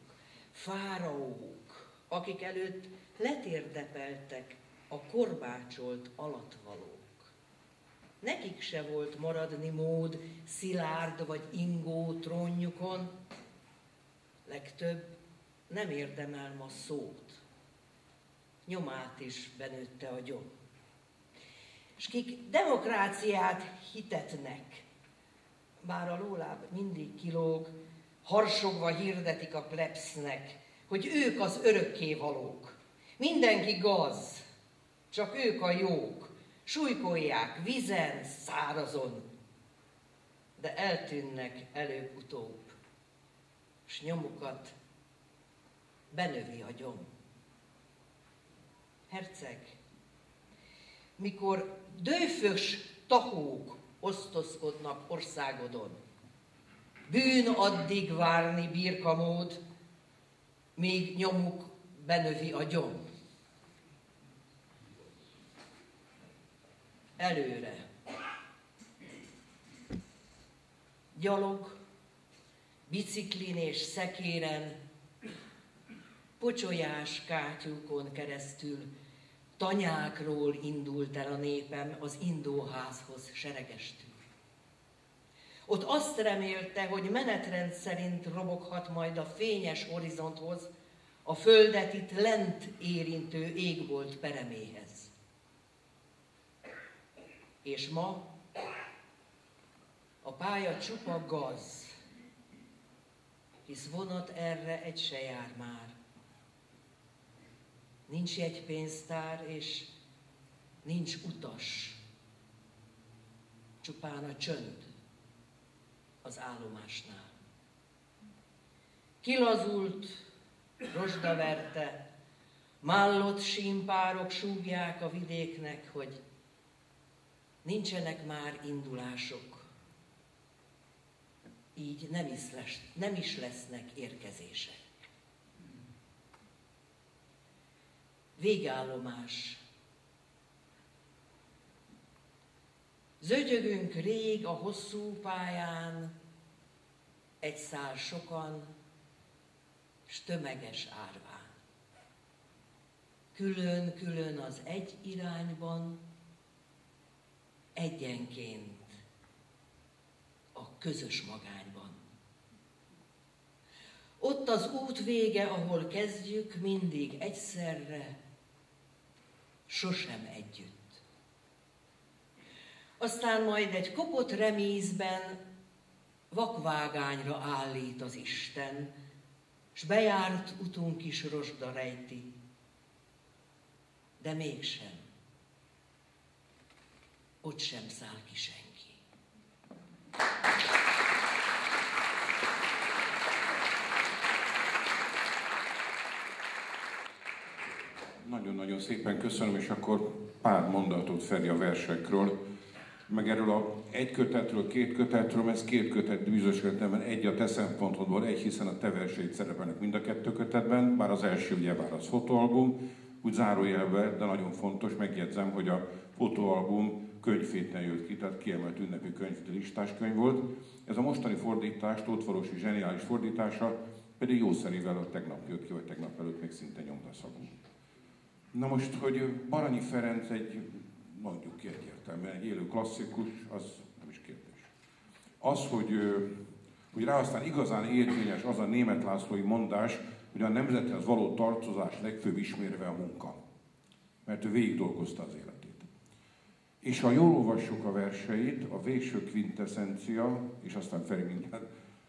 fáraók, akik előtt letérdepeltek a korbácsolt alattvalók? Nekik se volt maradni mód szilárd vagy ingó trónjukon, legtöbb nem érdemel ma szót, nyomát is benőtte a gyom. s kik demokráciát hitetnek, bár a lóláb mindig kilóg, harsogva hirdetik a plebsznek, hogy ők az örökkévalók. Mindenki gaz, csak ők a jók, súlykolják vízen, szárazon, de eltűnnek előbb-utóbb, s nyomukat benövi a gyom. Herceg, mikor dőfös tahók osztozkodnak országodon, bűn addig várni birkamód, míg nyomuk benövi a gyom. Előre. Gyalog, biciklin és szekéren, pocsolyás kátyúkon keresztül, tanyákról indult el a népem az indóházhoz seregestül. Ott azt remélte, hogy menetrend szerint roboghat majd a fényes horizonthoz, a földet itt lent érintő égbolt pereméhez. És ma a pálya csupa gaz, hisz vonat erre egy se jár már. Nincs jegypénztár, és nincs utas. Csupán a csönd az állomásnál. Kilazult, rozsdaverte, mállott símpárok súgják a vidéknek, hogy nincsenek már indulások. Így nem is, lesz, nem is lesznek érkezések. Végállomás. Zötyögünk rég a hosszú pályán, egy szál sokan, s tömeges árván. Külön-külön az egy irányban, egyenként a közös magányban. Ott az út vége, ahol kezdjük, mindig egyszerre, sosem együtt. Aztán majd egy kopott remízben vakvágányra állít az Isten, s bejárt utunk is rozsda rejti, de mégsem, ott sem száll ki senki. Nagyon-nagyon szépen köszönöm, és akkor pár mondatot Feri a versekről, meg erről a egy kötetről, két kötetről, ez két kötet bizonyos értelemben egy a te szempontodból, egy, hiszen a te verseid szerepelnek mind a kettő kötetben, bár az első ugyebár az fotóalbum, úgy zárójelben, de nagyon fontos, megjegyzem, hogy a fotóalbum könyvféten jött ki, tehát kiemelt ünnepi könyv, listáskönyv volt. Ez a mostani fordítás, Tóth Falusi zseniális fordítása, pedig jószerével a tegnap jött ki, vagy tegnap előtt még szinte nyomdaszagú. Na most, hogy Baranyi Ferenc egy, mondjuk ki egyértelműen, egy élő klasszikus, az nem is kérdés. Az, hogy, hogy rá aztán igazán érvényes az a Németh Lászlói mondás, hogy a nemzethez való tartozás legfőbb ismérve a munka. Mert ő végig dolgozta az életét. És ha jól olvassuk a verseit, a végső kvintessencia, és aztán Feri mindjárt,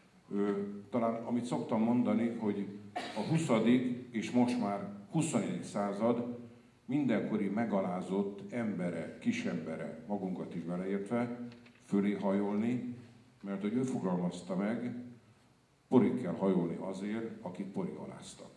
talán amit szoktam mondani, hogy a huszadik és most már huszonegyedik század mindenkori megalázott embere, kisembere, magunkat is beleértve, fölé hajolni, mert hogy ő fogalmazta meg, porig kell hajolni azért, akik porig aláztak.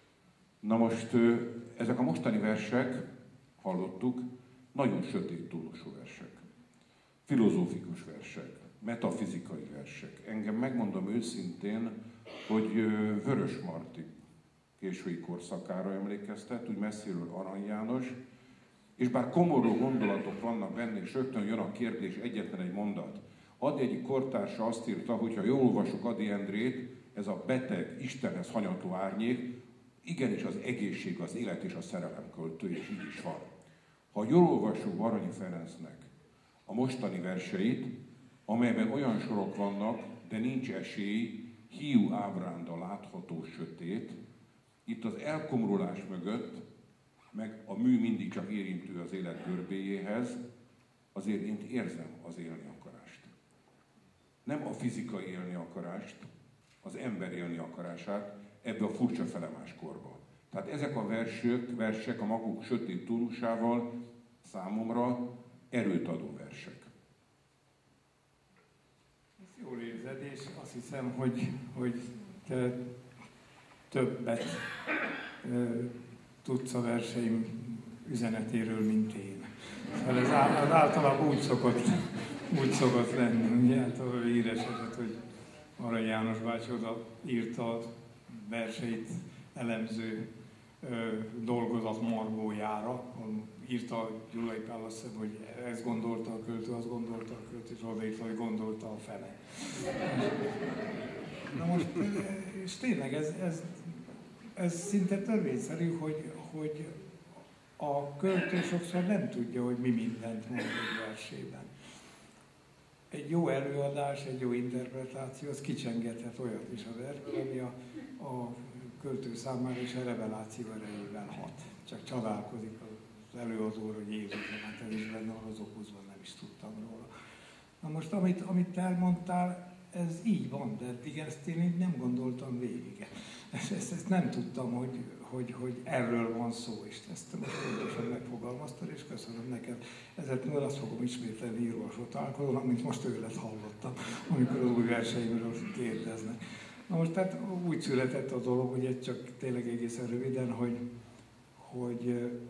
Na most ezek a mostani versek, hallottuk, nagyon sötét túlosú versek, filozófikus versek, metafizikai versek. Engem, megmondom őszintén, hogy Vörös Marti késői korszakára emlékeztet, úgy messziről Arany János, és bár komorú gondolatok vannak benne, és rögtön jön a kérdés, egyetlen egy mondat. Adi egyik kortársa azt írta, hogy ha jól olvasok Ady Endrét, ez a beteg, Istenhez hanyatló árnyék, igenis az egészség, az élet és a szerelem költő, és így is van. Ha jól olvasok Baranyi Ferencnek a mostani verseit, amelyben olyan sorok vannak, de nincs esély, hiú ábránda látható sötét, itt az elkomorulás mögött, meg a mű mindig csak érintő az élet görbéjéhez, azért én érzem az élni akarást. Nem a fizikai élni akarást, az ember élni akarását ebbe a furcsa felemás korba. Tehát ezek a versek, versek a maguk sötét tónusával számomra erőt adó versek. Ezt jól érzed, és azt hiszem, hogy, hogy te többet ö, tudsz a verseim üzenetéről, mint én. Szóval ez általában úgy szokott, úgy szokott lenni. Ugye hát a híres eset, hogy Arany János bácsi oda írta a verseit elemző ö, dolgozat margójára, írta Gyulai Pál azt hiszem, hogy ezt gondolta a költő, azt gondolta a költő, és odaírta, hogy gondolta a fene. Na most, és tényleg ez, ez, ez szinte törvényszerű, hogy, hogy a költő sokszor nem tudja, hogy mi mindent mond egy versében. Egy jó előadás, egy jó interpretáció, az kicsengethet olyat is a versben, ami a, a költő számára is a reveláció erejével hat. Csak csodálkozik az előadóra, hogy Jézus, hát ez is benne van az opuszban, nem is tudtam róla. Na most, amit, amit te elmondtál, ez így van, de eddig ezt én így nem gondoltam végig. Ezt, ezt, ezt nem tudtam, hogy, hogy, hogy erről van szó, és ezt most pontosan megfogalmaztad, és köszönöm neked. Ezért azt fogom ismételni írólvasó találkozónak, mint most tőled hallottam, amikor az új verseimről kérdeznek. Na most tehát úgy született a dolog, hogy egy csak tényleg egészen röviden, hogy, hogy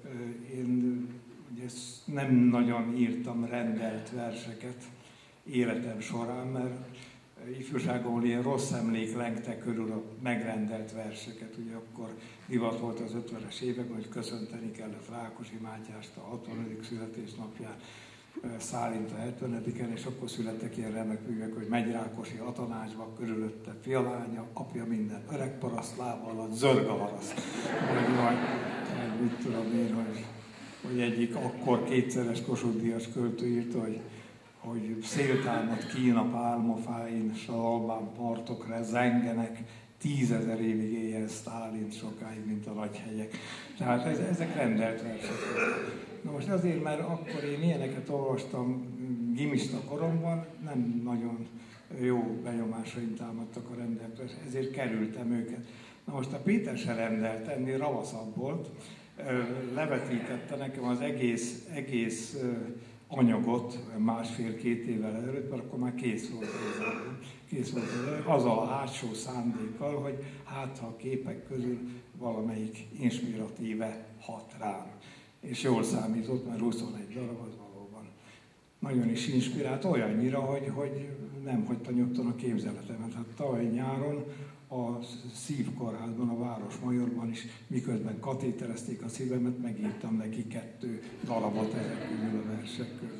én ugye nem nagyon írtam rendelt verseket életem során, mert ifjúságomból ilyen rossz emlék lengte körül a megrendelt verseket. Ugye akkor divat volt az ötvenes években, hogy köszönteni kellett Rákosi Mátyást a hatvanadik születésnapján, Szálint a hetvenediken, és akkor születtek ilyen remek művek, hogy megy Rákosi a tanácsba, körülötte fialánya, apja minden öreg paraszt, lába alatt zörg a varaszt. Vagy, vagy, vagy mit tudom én, hogy, hogy egyik akkor kétszeres Kossuth Díjas költő írta, hogy hogy széltámad Kína pálmafáin, s Albán partokra zengenek, tízezer évig éljen Sztálin sokáig, mint a nagy hegyek. Tehát ez, ezek rendelt versek. Na most azért, mert akkor én ilyeneket olvastam gimista koromban, nem nagyon jó benyomásaim támadtak a rendelt versek, ezért kerültem őket. Na most a Péter se rendelt, ennél ravaszabb volt, levetítette nekem az egész, egész anyagot másfél-két évvel előtt, mert akkor már kész volt az album, kész volt az, azzal a hátsó szándékkal, hogy hát ha a képek közül valamelyik inspiratíve hat rám. És jól számított, mert huszonegy darab az valóban nagyon is inspirált, olyannyira, hogy, hogy nem hagyta nyugton a képzeletemet. Hát tavaly nyáron a Szívkórházban, a Városmajorban is, miközben katéterezték a szívemet, megírtam neki kettő darabot ezek közül a versek közül.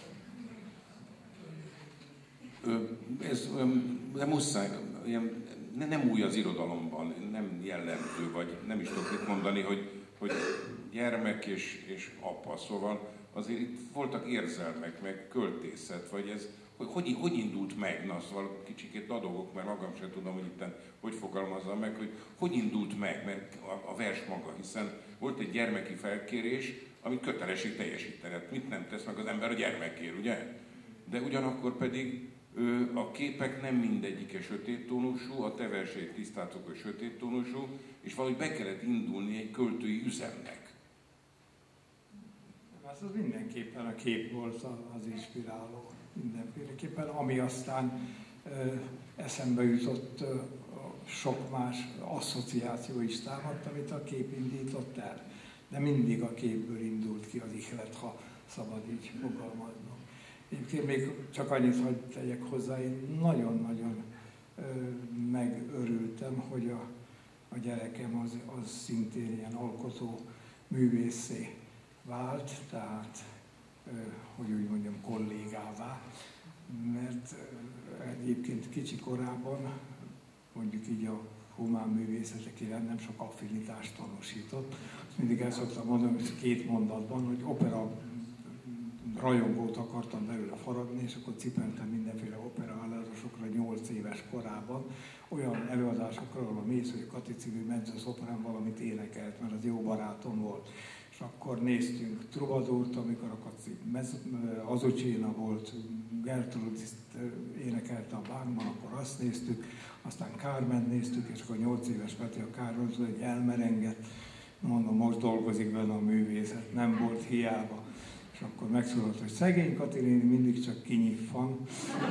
Ez de muszáj, ilyen, nem új az irodalomban, nem jellemző, vagy nem is tudok mit mondani, hogy, hogy gyermek és, és apa, szóval azért itt voltak érzelmek, meg költészet, vagy ez, hogy, hogy hogy indult meg, na szóval kicsikét adogok, mert magam sem tudom, hogy itt hogy fogalmazzam meg, hogy hogy indult meg, mert a, a vers maga, hiszen volt egy gyermeki felkérés, amit kötelesség teljesíteni. Hát mit nem tesz meg az ember a gyermekért, ugye? De ugyanakkor pedig ő, a képek nem mindegyike sötéttónusú, a te verseid tisztátok, hogy sötéttónusú, és valahogy be kellett indulni egy költői üzemnek. Az, az mindenképpen a kép volt az inspiráló, mindenféleképpen, ami aztán ö, eszembe jutott, ö, sok más asszociáció is támadt, amit a kép indított el. De mindig a képből indult ki az ihlet, ha szabad így fogalmaznom. Egyébként még csak annyit, hogy tegyek hozzá, én nagyon-nagyon ö, megörültem, hogy a, a gyerekem az, az szintén ilyen alkotó művészé vált, tehát, ö, hogy úgy mondjam, kollégává, mert ö, egyébként kicsi korában, mondjuk így a humán művészetek iránt nem sok affinitást tanúsított. Azt mindig el szoktam mondani, hogy két mondatban, hogy opera rajongót akartam belőle faragni, és akkor cipeltem mindenféle operaállásokra nyolc éves korában, olyan előadásokra, ahol a Mészői Kati című mezzo-szoprán valamit énekelt, mert az jó barátom volt. És És akkor néztünk Troubadourt, amikor a Kaci Azucena volt, Gertrudis énekelte a bánkban, akkor azt néztük, aztán Carment néztük, és akkor nyolc éves Peti a Károltól egy elmerengett, mondom, most dolgozik benne a művészet, nem volt hiába. És akkor megszólalt, hogy szegény Katilin mindig csak kinyitvan.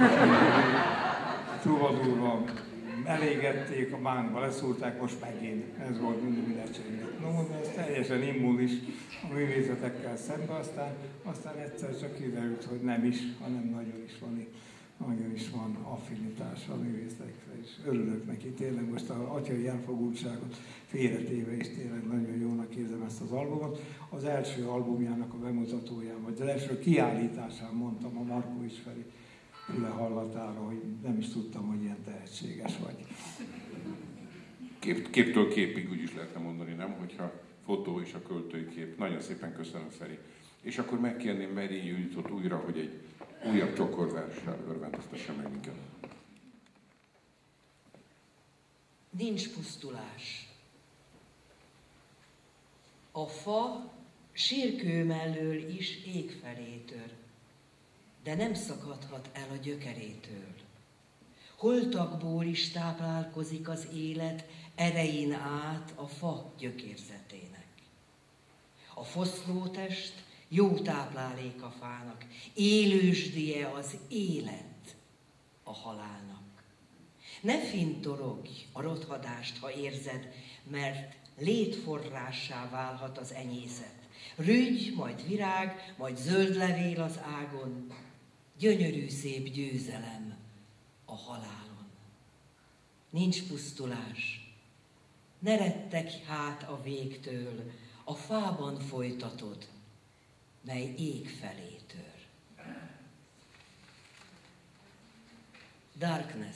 Troubadourban elégették, a bánkba leszúrták, most megint. Ez volt mindig lecsenget. No, mondom, ez teljesen immunis a művészetekkel szemben, aztán, aztán egyszer csak kiderült, hogy nem is, hanem nagyon is van, nagyon is van affinitás a művészetekre, és örülök neki. Tényleg most az atyai elfogultságot félretéve is tényleg nagyon jónak érzem ezt az albumot. Az első albumjának a bemutatóján, vagy az első kiállításán mondtam a Markó Isferi füle hallatára, hogy nem is tudtam, hogy ilyen tehetséges vagy. Kép, képtől képig úgy is lehetne mondani, nem? Hogyha fotó és a költői kép. Nagyon szépen köszönöm, Feri. És akkor megkérném Merényi Juditot újra, hogy egy újabb csokorverssel örvendeztesse meg minket. Nincs pusztulás. A fa sírkő mellől is ég felé tör, de nem szakadhat el a gyökerétől. Holtakból is táplálkozik az élet erején át a fa gyökérzetének. A foszlótest jó táplálék a fának, élősdie az élet a halálnak. Ne fintorogj a rothadást, ha érzed, mert létforrássá válhat az enyészet. Rügy, majd virág, majd zöld levél az ágon, gyönyörű szép győzelem a halálon. Nincs pusztulás, ne rettegj hát a végtől, a fában folytatod, mely ég felé tör. Darkness.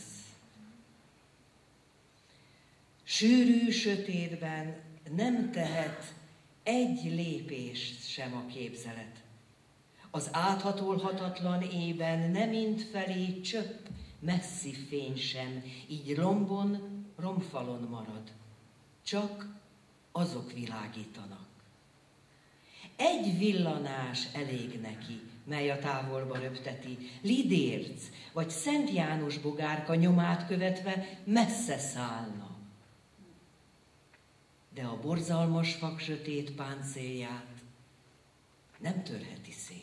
Sűrű sötétben nem tehet egy lépést sem a képzelet. Az áthatolhatatlan ében nem mint felé csöpp messzi fény sem, így lombon, romfalon marad. Csak azok világítanak. Egy villanás elég neki, mely a távolba röpteti, Lidérc vagy Szent János bogárka nyomát követve messze szállna. De a borzalmas vak sötét páncélját nem törheti szét.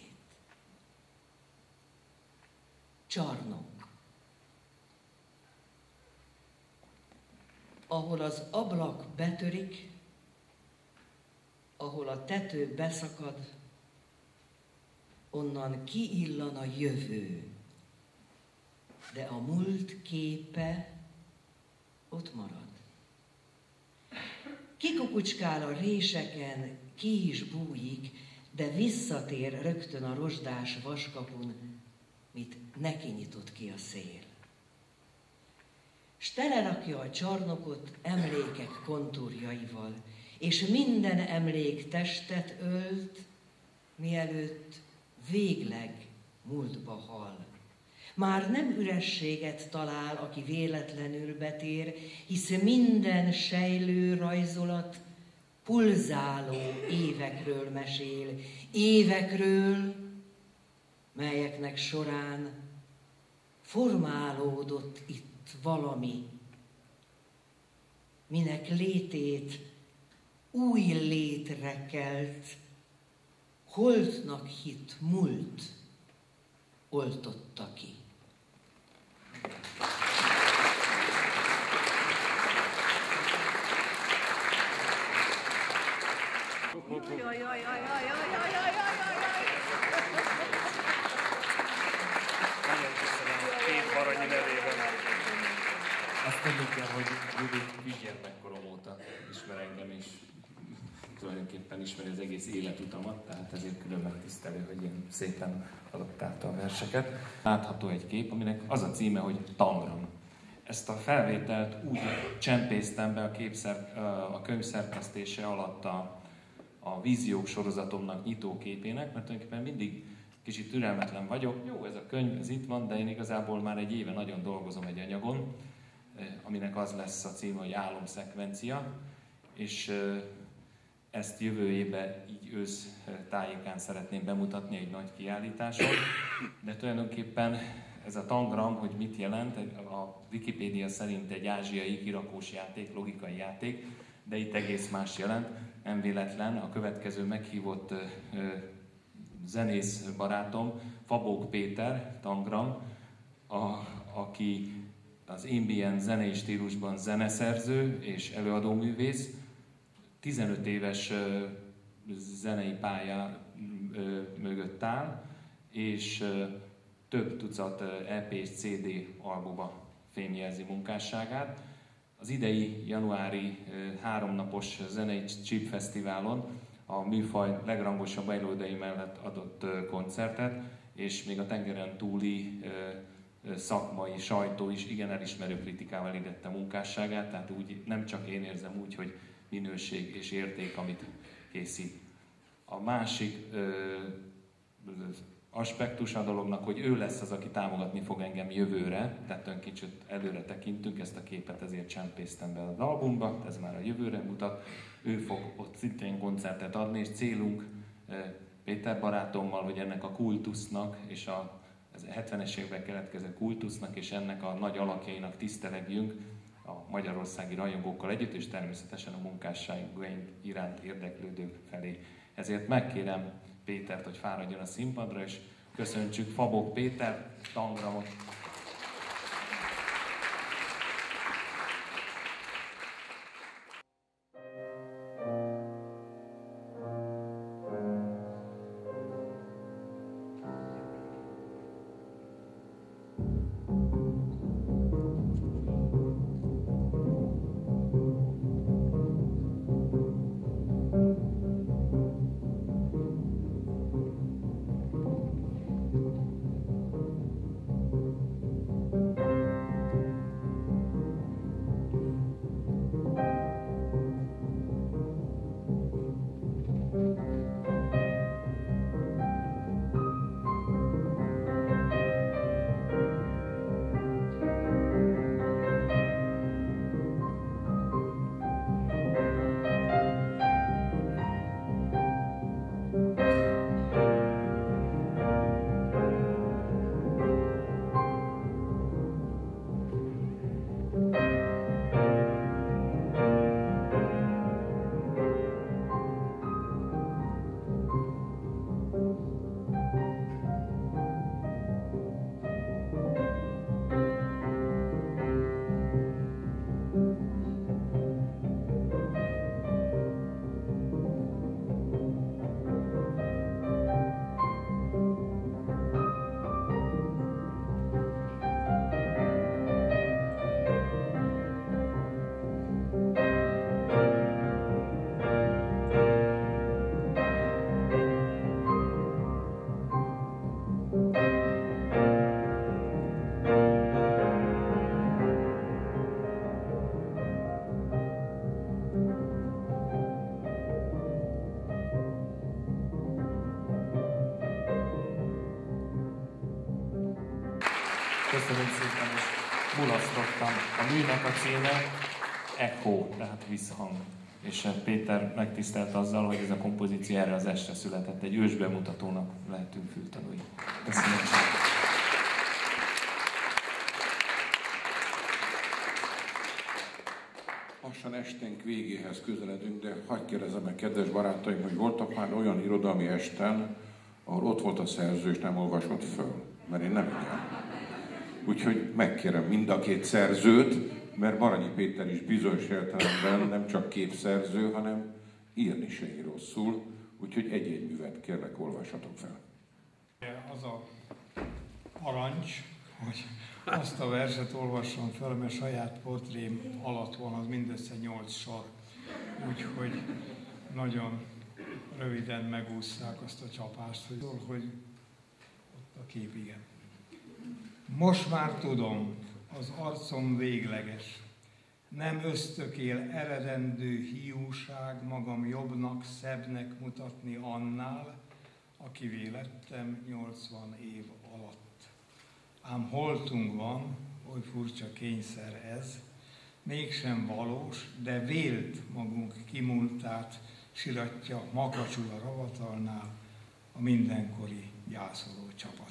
Csarnok. Ahol az ablak betörik, ahol a tető beszakad, onnan kiillan a jövő, de a múlt képe ott marad. Kikukucskál a réseken, ki is bújik, de visszatér rögtön a rozsdás vaskapun, mit neki nyitott ki a szél. S telerakja a csarnokot emlékek kontúrjaival, és minden emlék testet ölt, mielőtt végleg múltba hal. Már nem ürességet talál, aki véletlenül betér, hisz minden sejlő rajzolat pulzáló évekről mesél, évekről, melyeknek során formálódott itt valami, minek létét új létre kelt, holtnak hitt múlt oltotta ki. Jaj, jaj, jaj, jaj, jaj, jaj, jaj, jaj. Nagyon köszönöm két Baranyi nevében. Azt tudni kell, hogy Judit figyelmekkorom óta ismer engem, és tulajdonképpen ismeri az egész életutamat, tehát ezért külön megtisztelő, hogy én szépen adott a verseket. Látható egy kép, aminek az a címe, hogy Tangram. Ezt a felvételt úgy csempésztem be a, képszer, a könyv szerkesztése alatt a a víziók sorozatomnak nyitóképének, mert tulajdonképpen mindig kicsit türelmetlen vagyok. Jó, ez a könyv, ez itt van, de én igazából már egy éve nagyon dolgozom egy anyagon, aminek az lesz a címe, hogy álomszekvencia, és ezt jövő évben így ősz tájékán szeretném bemutatni egy nagy kiállításon, de tulajdonképpen ez a tangram, hogy mit jelent, a Wikipédia szerint egy ázsiai kirakós játék, logikai játék, de itt egész más jelent. Nem véletlen, a következő meghívott zenész barátom, Fabók Péter, tangram, a, aki az ambient zenei stílusban zeneszerző és előadóművész, tizenöt éves zenei pálya mögött áll, és több tucat é pé és cé dé albuma fémjelzi munkásságát. Az idei januári háromnapos zenei Chip Fesztiválon a műfaj legrangosabb előadói mellett adott koncertet, és még a tengeren túli szakmai sajtó is igen elismerő kritikával illette munkásságát, tehát úgy nem csak én érzem úgy, hogy minőség és érték, amit készít. A másik ö, aspektus a dolognak, hogy ő lesz az, aki támogatni fog engem jövőre, tehát olyan kicsit előre tekintünk, ezt a képet ezért csempésztem be az albumba, ez már a jövőre mutat. Ő fog ott szintén koncertet adni, és célunk Péter barátommal, hogy ennek a kultusznak és a hetvenes években keletkezett kultusznak és ennek a nagy alakjainak tisztelegjünk a magyarországi rajongókkal együtt, és természetesen a munkásságaink iránt érdeklődők felé. Ezért megkérem Pétert, hogy fáradjon a színpadra, és köszöntsük Fabók Péter tangramot. Köszönöm szépen, és mulasztottam. A műnek a címe Echo, tehát visszhang. És Péter megtisztelt azzal, hogy ez a kompozíció erre az estre született. Egy ősbemutatónak lehetünk fültanúi. Köszönöm szépen. Lassan esténk végéhez közeledünk, de hagyj kérdezem meg, kedves barátaim, hogy voltak már olyan irodalmi esten, ahol ott volt a szerző, és nem olvasott föl. Mert én nem igen. Úgyhogy megkérem mind a két szerzőt, mert Baranyi Péter is bizonyos értelemben nem csak képszerző, hanem írni se ír rosszul, úgyhogy egy-egy művet kérlek, olvassatok fel. Az a parancs, hogy azt a verset olvassam fel, mert saját portrém alatt van, az mindössze nyolc sor. Úgyhogy nagyon röviden megúszszák azt a csapást, hogy, hogy ott a kép, igen. Most már tudom, az arcom végleges. Nem ösztökél eredendő hiúság magam jobbnak, szebbnek mutatni annál, akivé lettem nyolcvan év alatt. Ám holtunk van, oly furcsa kényszer ez, mégsem valós, de vélt magunk kimúltát siratja makacsul a ravatalnál a mindenkori gyászoló csapat.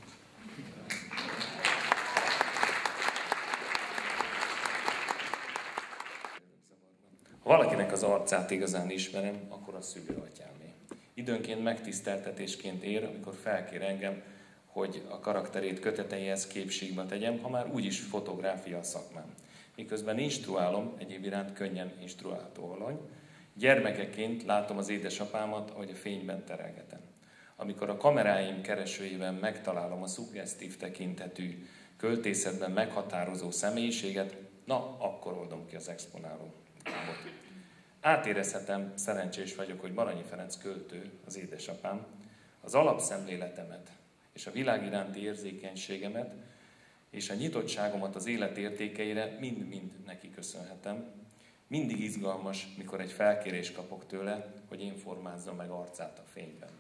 Ha valakinek az arcát igazán ismerem, akkor a szülőatyámé. Időnként megtiszteltetésként ér, amikor felkér engem, hogy a karakterét köteteihez képsíkba tegyem, ha már úgyis fotográfia a szakmám. Miközben instruálom, egyéb iránt könnyen instruálható alany, gyermekeként látom az édesapámat, ahogy a fényben terelgetem. Amikor a kameráim keresőjében megtalálom a szuggesztív tekintetű, költészetben meghatározó személyiséget, na, akkor oldom ki az exponáló lábot. Átérezhetem, szerencsés vagyok, hogy Baranyi Ferenc költő, az édesapám, az alapszemléletemet és a világ iránti érzékenységemet és a nyitottságomat az élet értékeire mind-mind neki köszönhetem. Mindig izgalmas, mikor egy felkérést kapok tőle, hogy én formázzam meg arcát a fényben.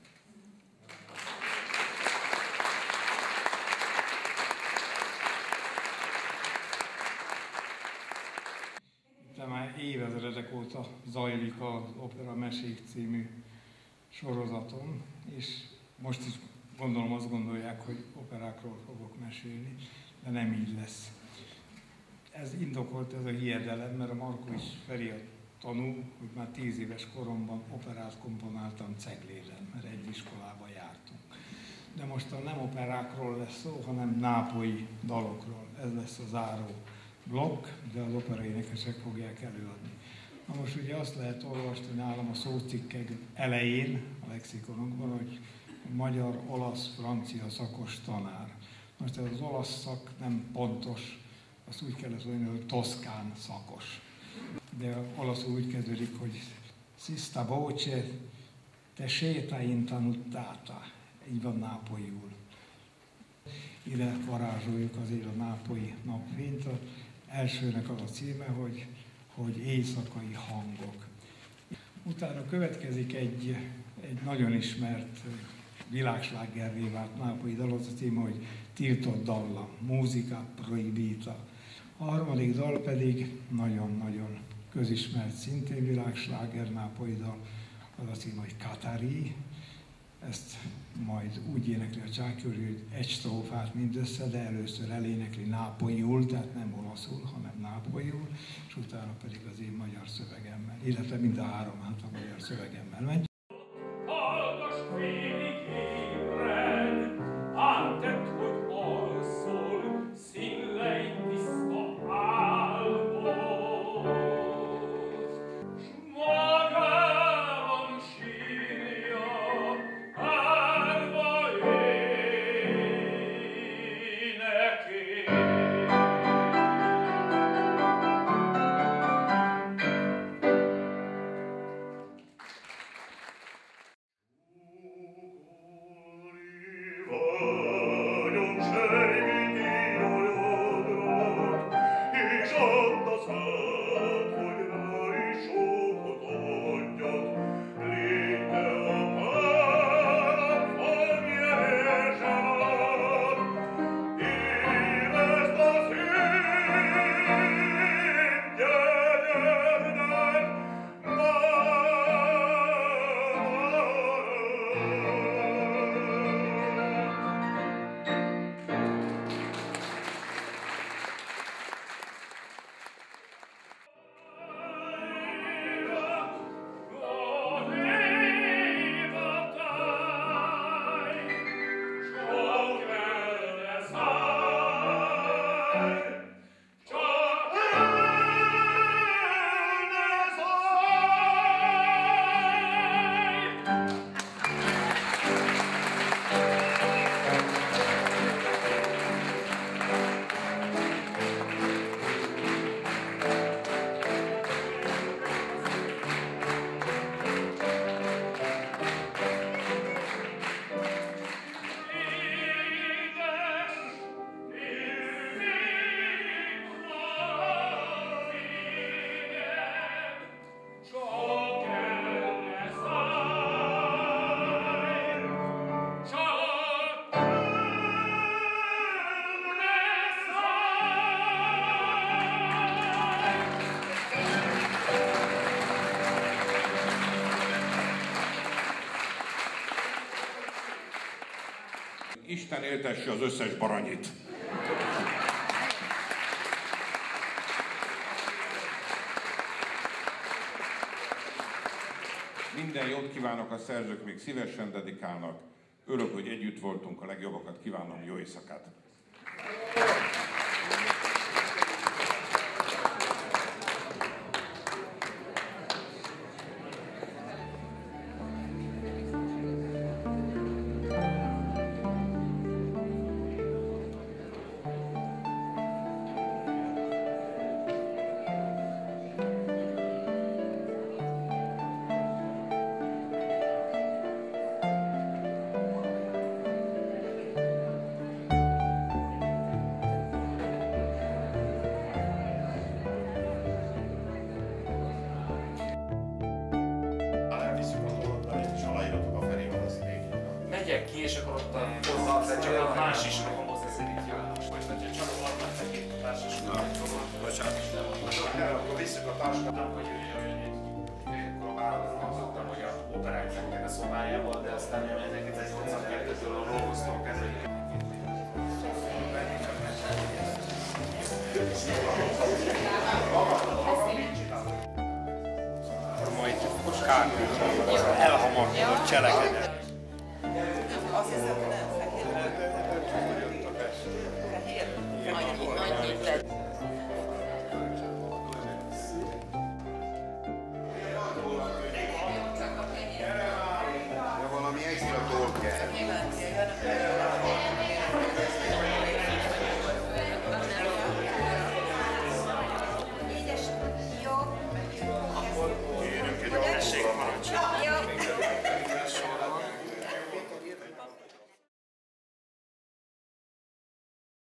De már évezredek óta zajlik az Opera Mesék című sorozatom, és most is gondolom azt gondolják, hogy operákról fogok mesélni, de nem így lesz. Ez indokolt, ez a hiedelem, mert a Markovics Feri a tanú, hogy már tíz éves koromban operát komponáltam Cegléden, mert egy iskolába jártunk. De most nem operákról lesz szó, hanem nápolyi dalokról. Ez lesz a záró blokk, de az operaénekesek fogják előadni. Na most ugye azt lehet olvasni nálam a szócikkek elején, a lexikonunkban, hogy magyar, olasz, francia szakos tanár. Most ez az olasz szak nem pontos, azt úgy kellett mondani, hogy toszkán szakos. De olaszul úgy kezdődik, hogy Sista voce, te sétain tanuttata. Így van nápolyul. Ide varázsoljuk azért a nápolyi napfényt. Az elsőnek az a címe, hogy, hogy éjszakai hangok. Utána következik egy, egy nagyon ismert világslágerré vált nápolyi dal, az a címe, hogy Tiltott dallam, Musica proibita. A harmadik dal pedig nagyon-nagyon közismert, szintén világsláger nápolyi dal, az a címe, hogy Katari. Ezt majd úgy énekli a Csákjóri, hogy egy strófát mindössze, de először elénekli nápolyul, tehát nem olaszul, hanem nápolyul, és utána pedig az én magyar szövegemmel, illetve mind a három hát a magyar szövegemmel megy. Isten éltesse az összes Baranyit. Minden jót kívánok a szerzők, még szívesen dedikálnak. Örülök, hogy együtt voltunk, a legjobbakat kívánom, jó éjszakát! Megyek ki, és akkor ott a hozzá, csak a más is rohamozni szerint jó. Most vagy hogyha csak adnak neki a társaskodni. Bocsánat. Akkor visszük a társaskodni, hogy akkor vállalkozottam, hogy a operák zennek a szobájával, de aztán ezerkilencszáznyolcvankettőtől a Rolls-tól kezdődik. Majd Károly elhamarkodott cselekedet. Azt hiszem, hogy nem fehér. Fehér. Annyit lett.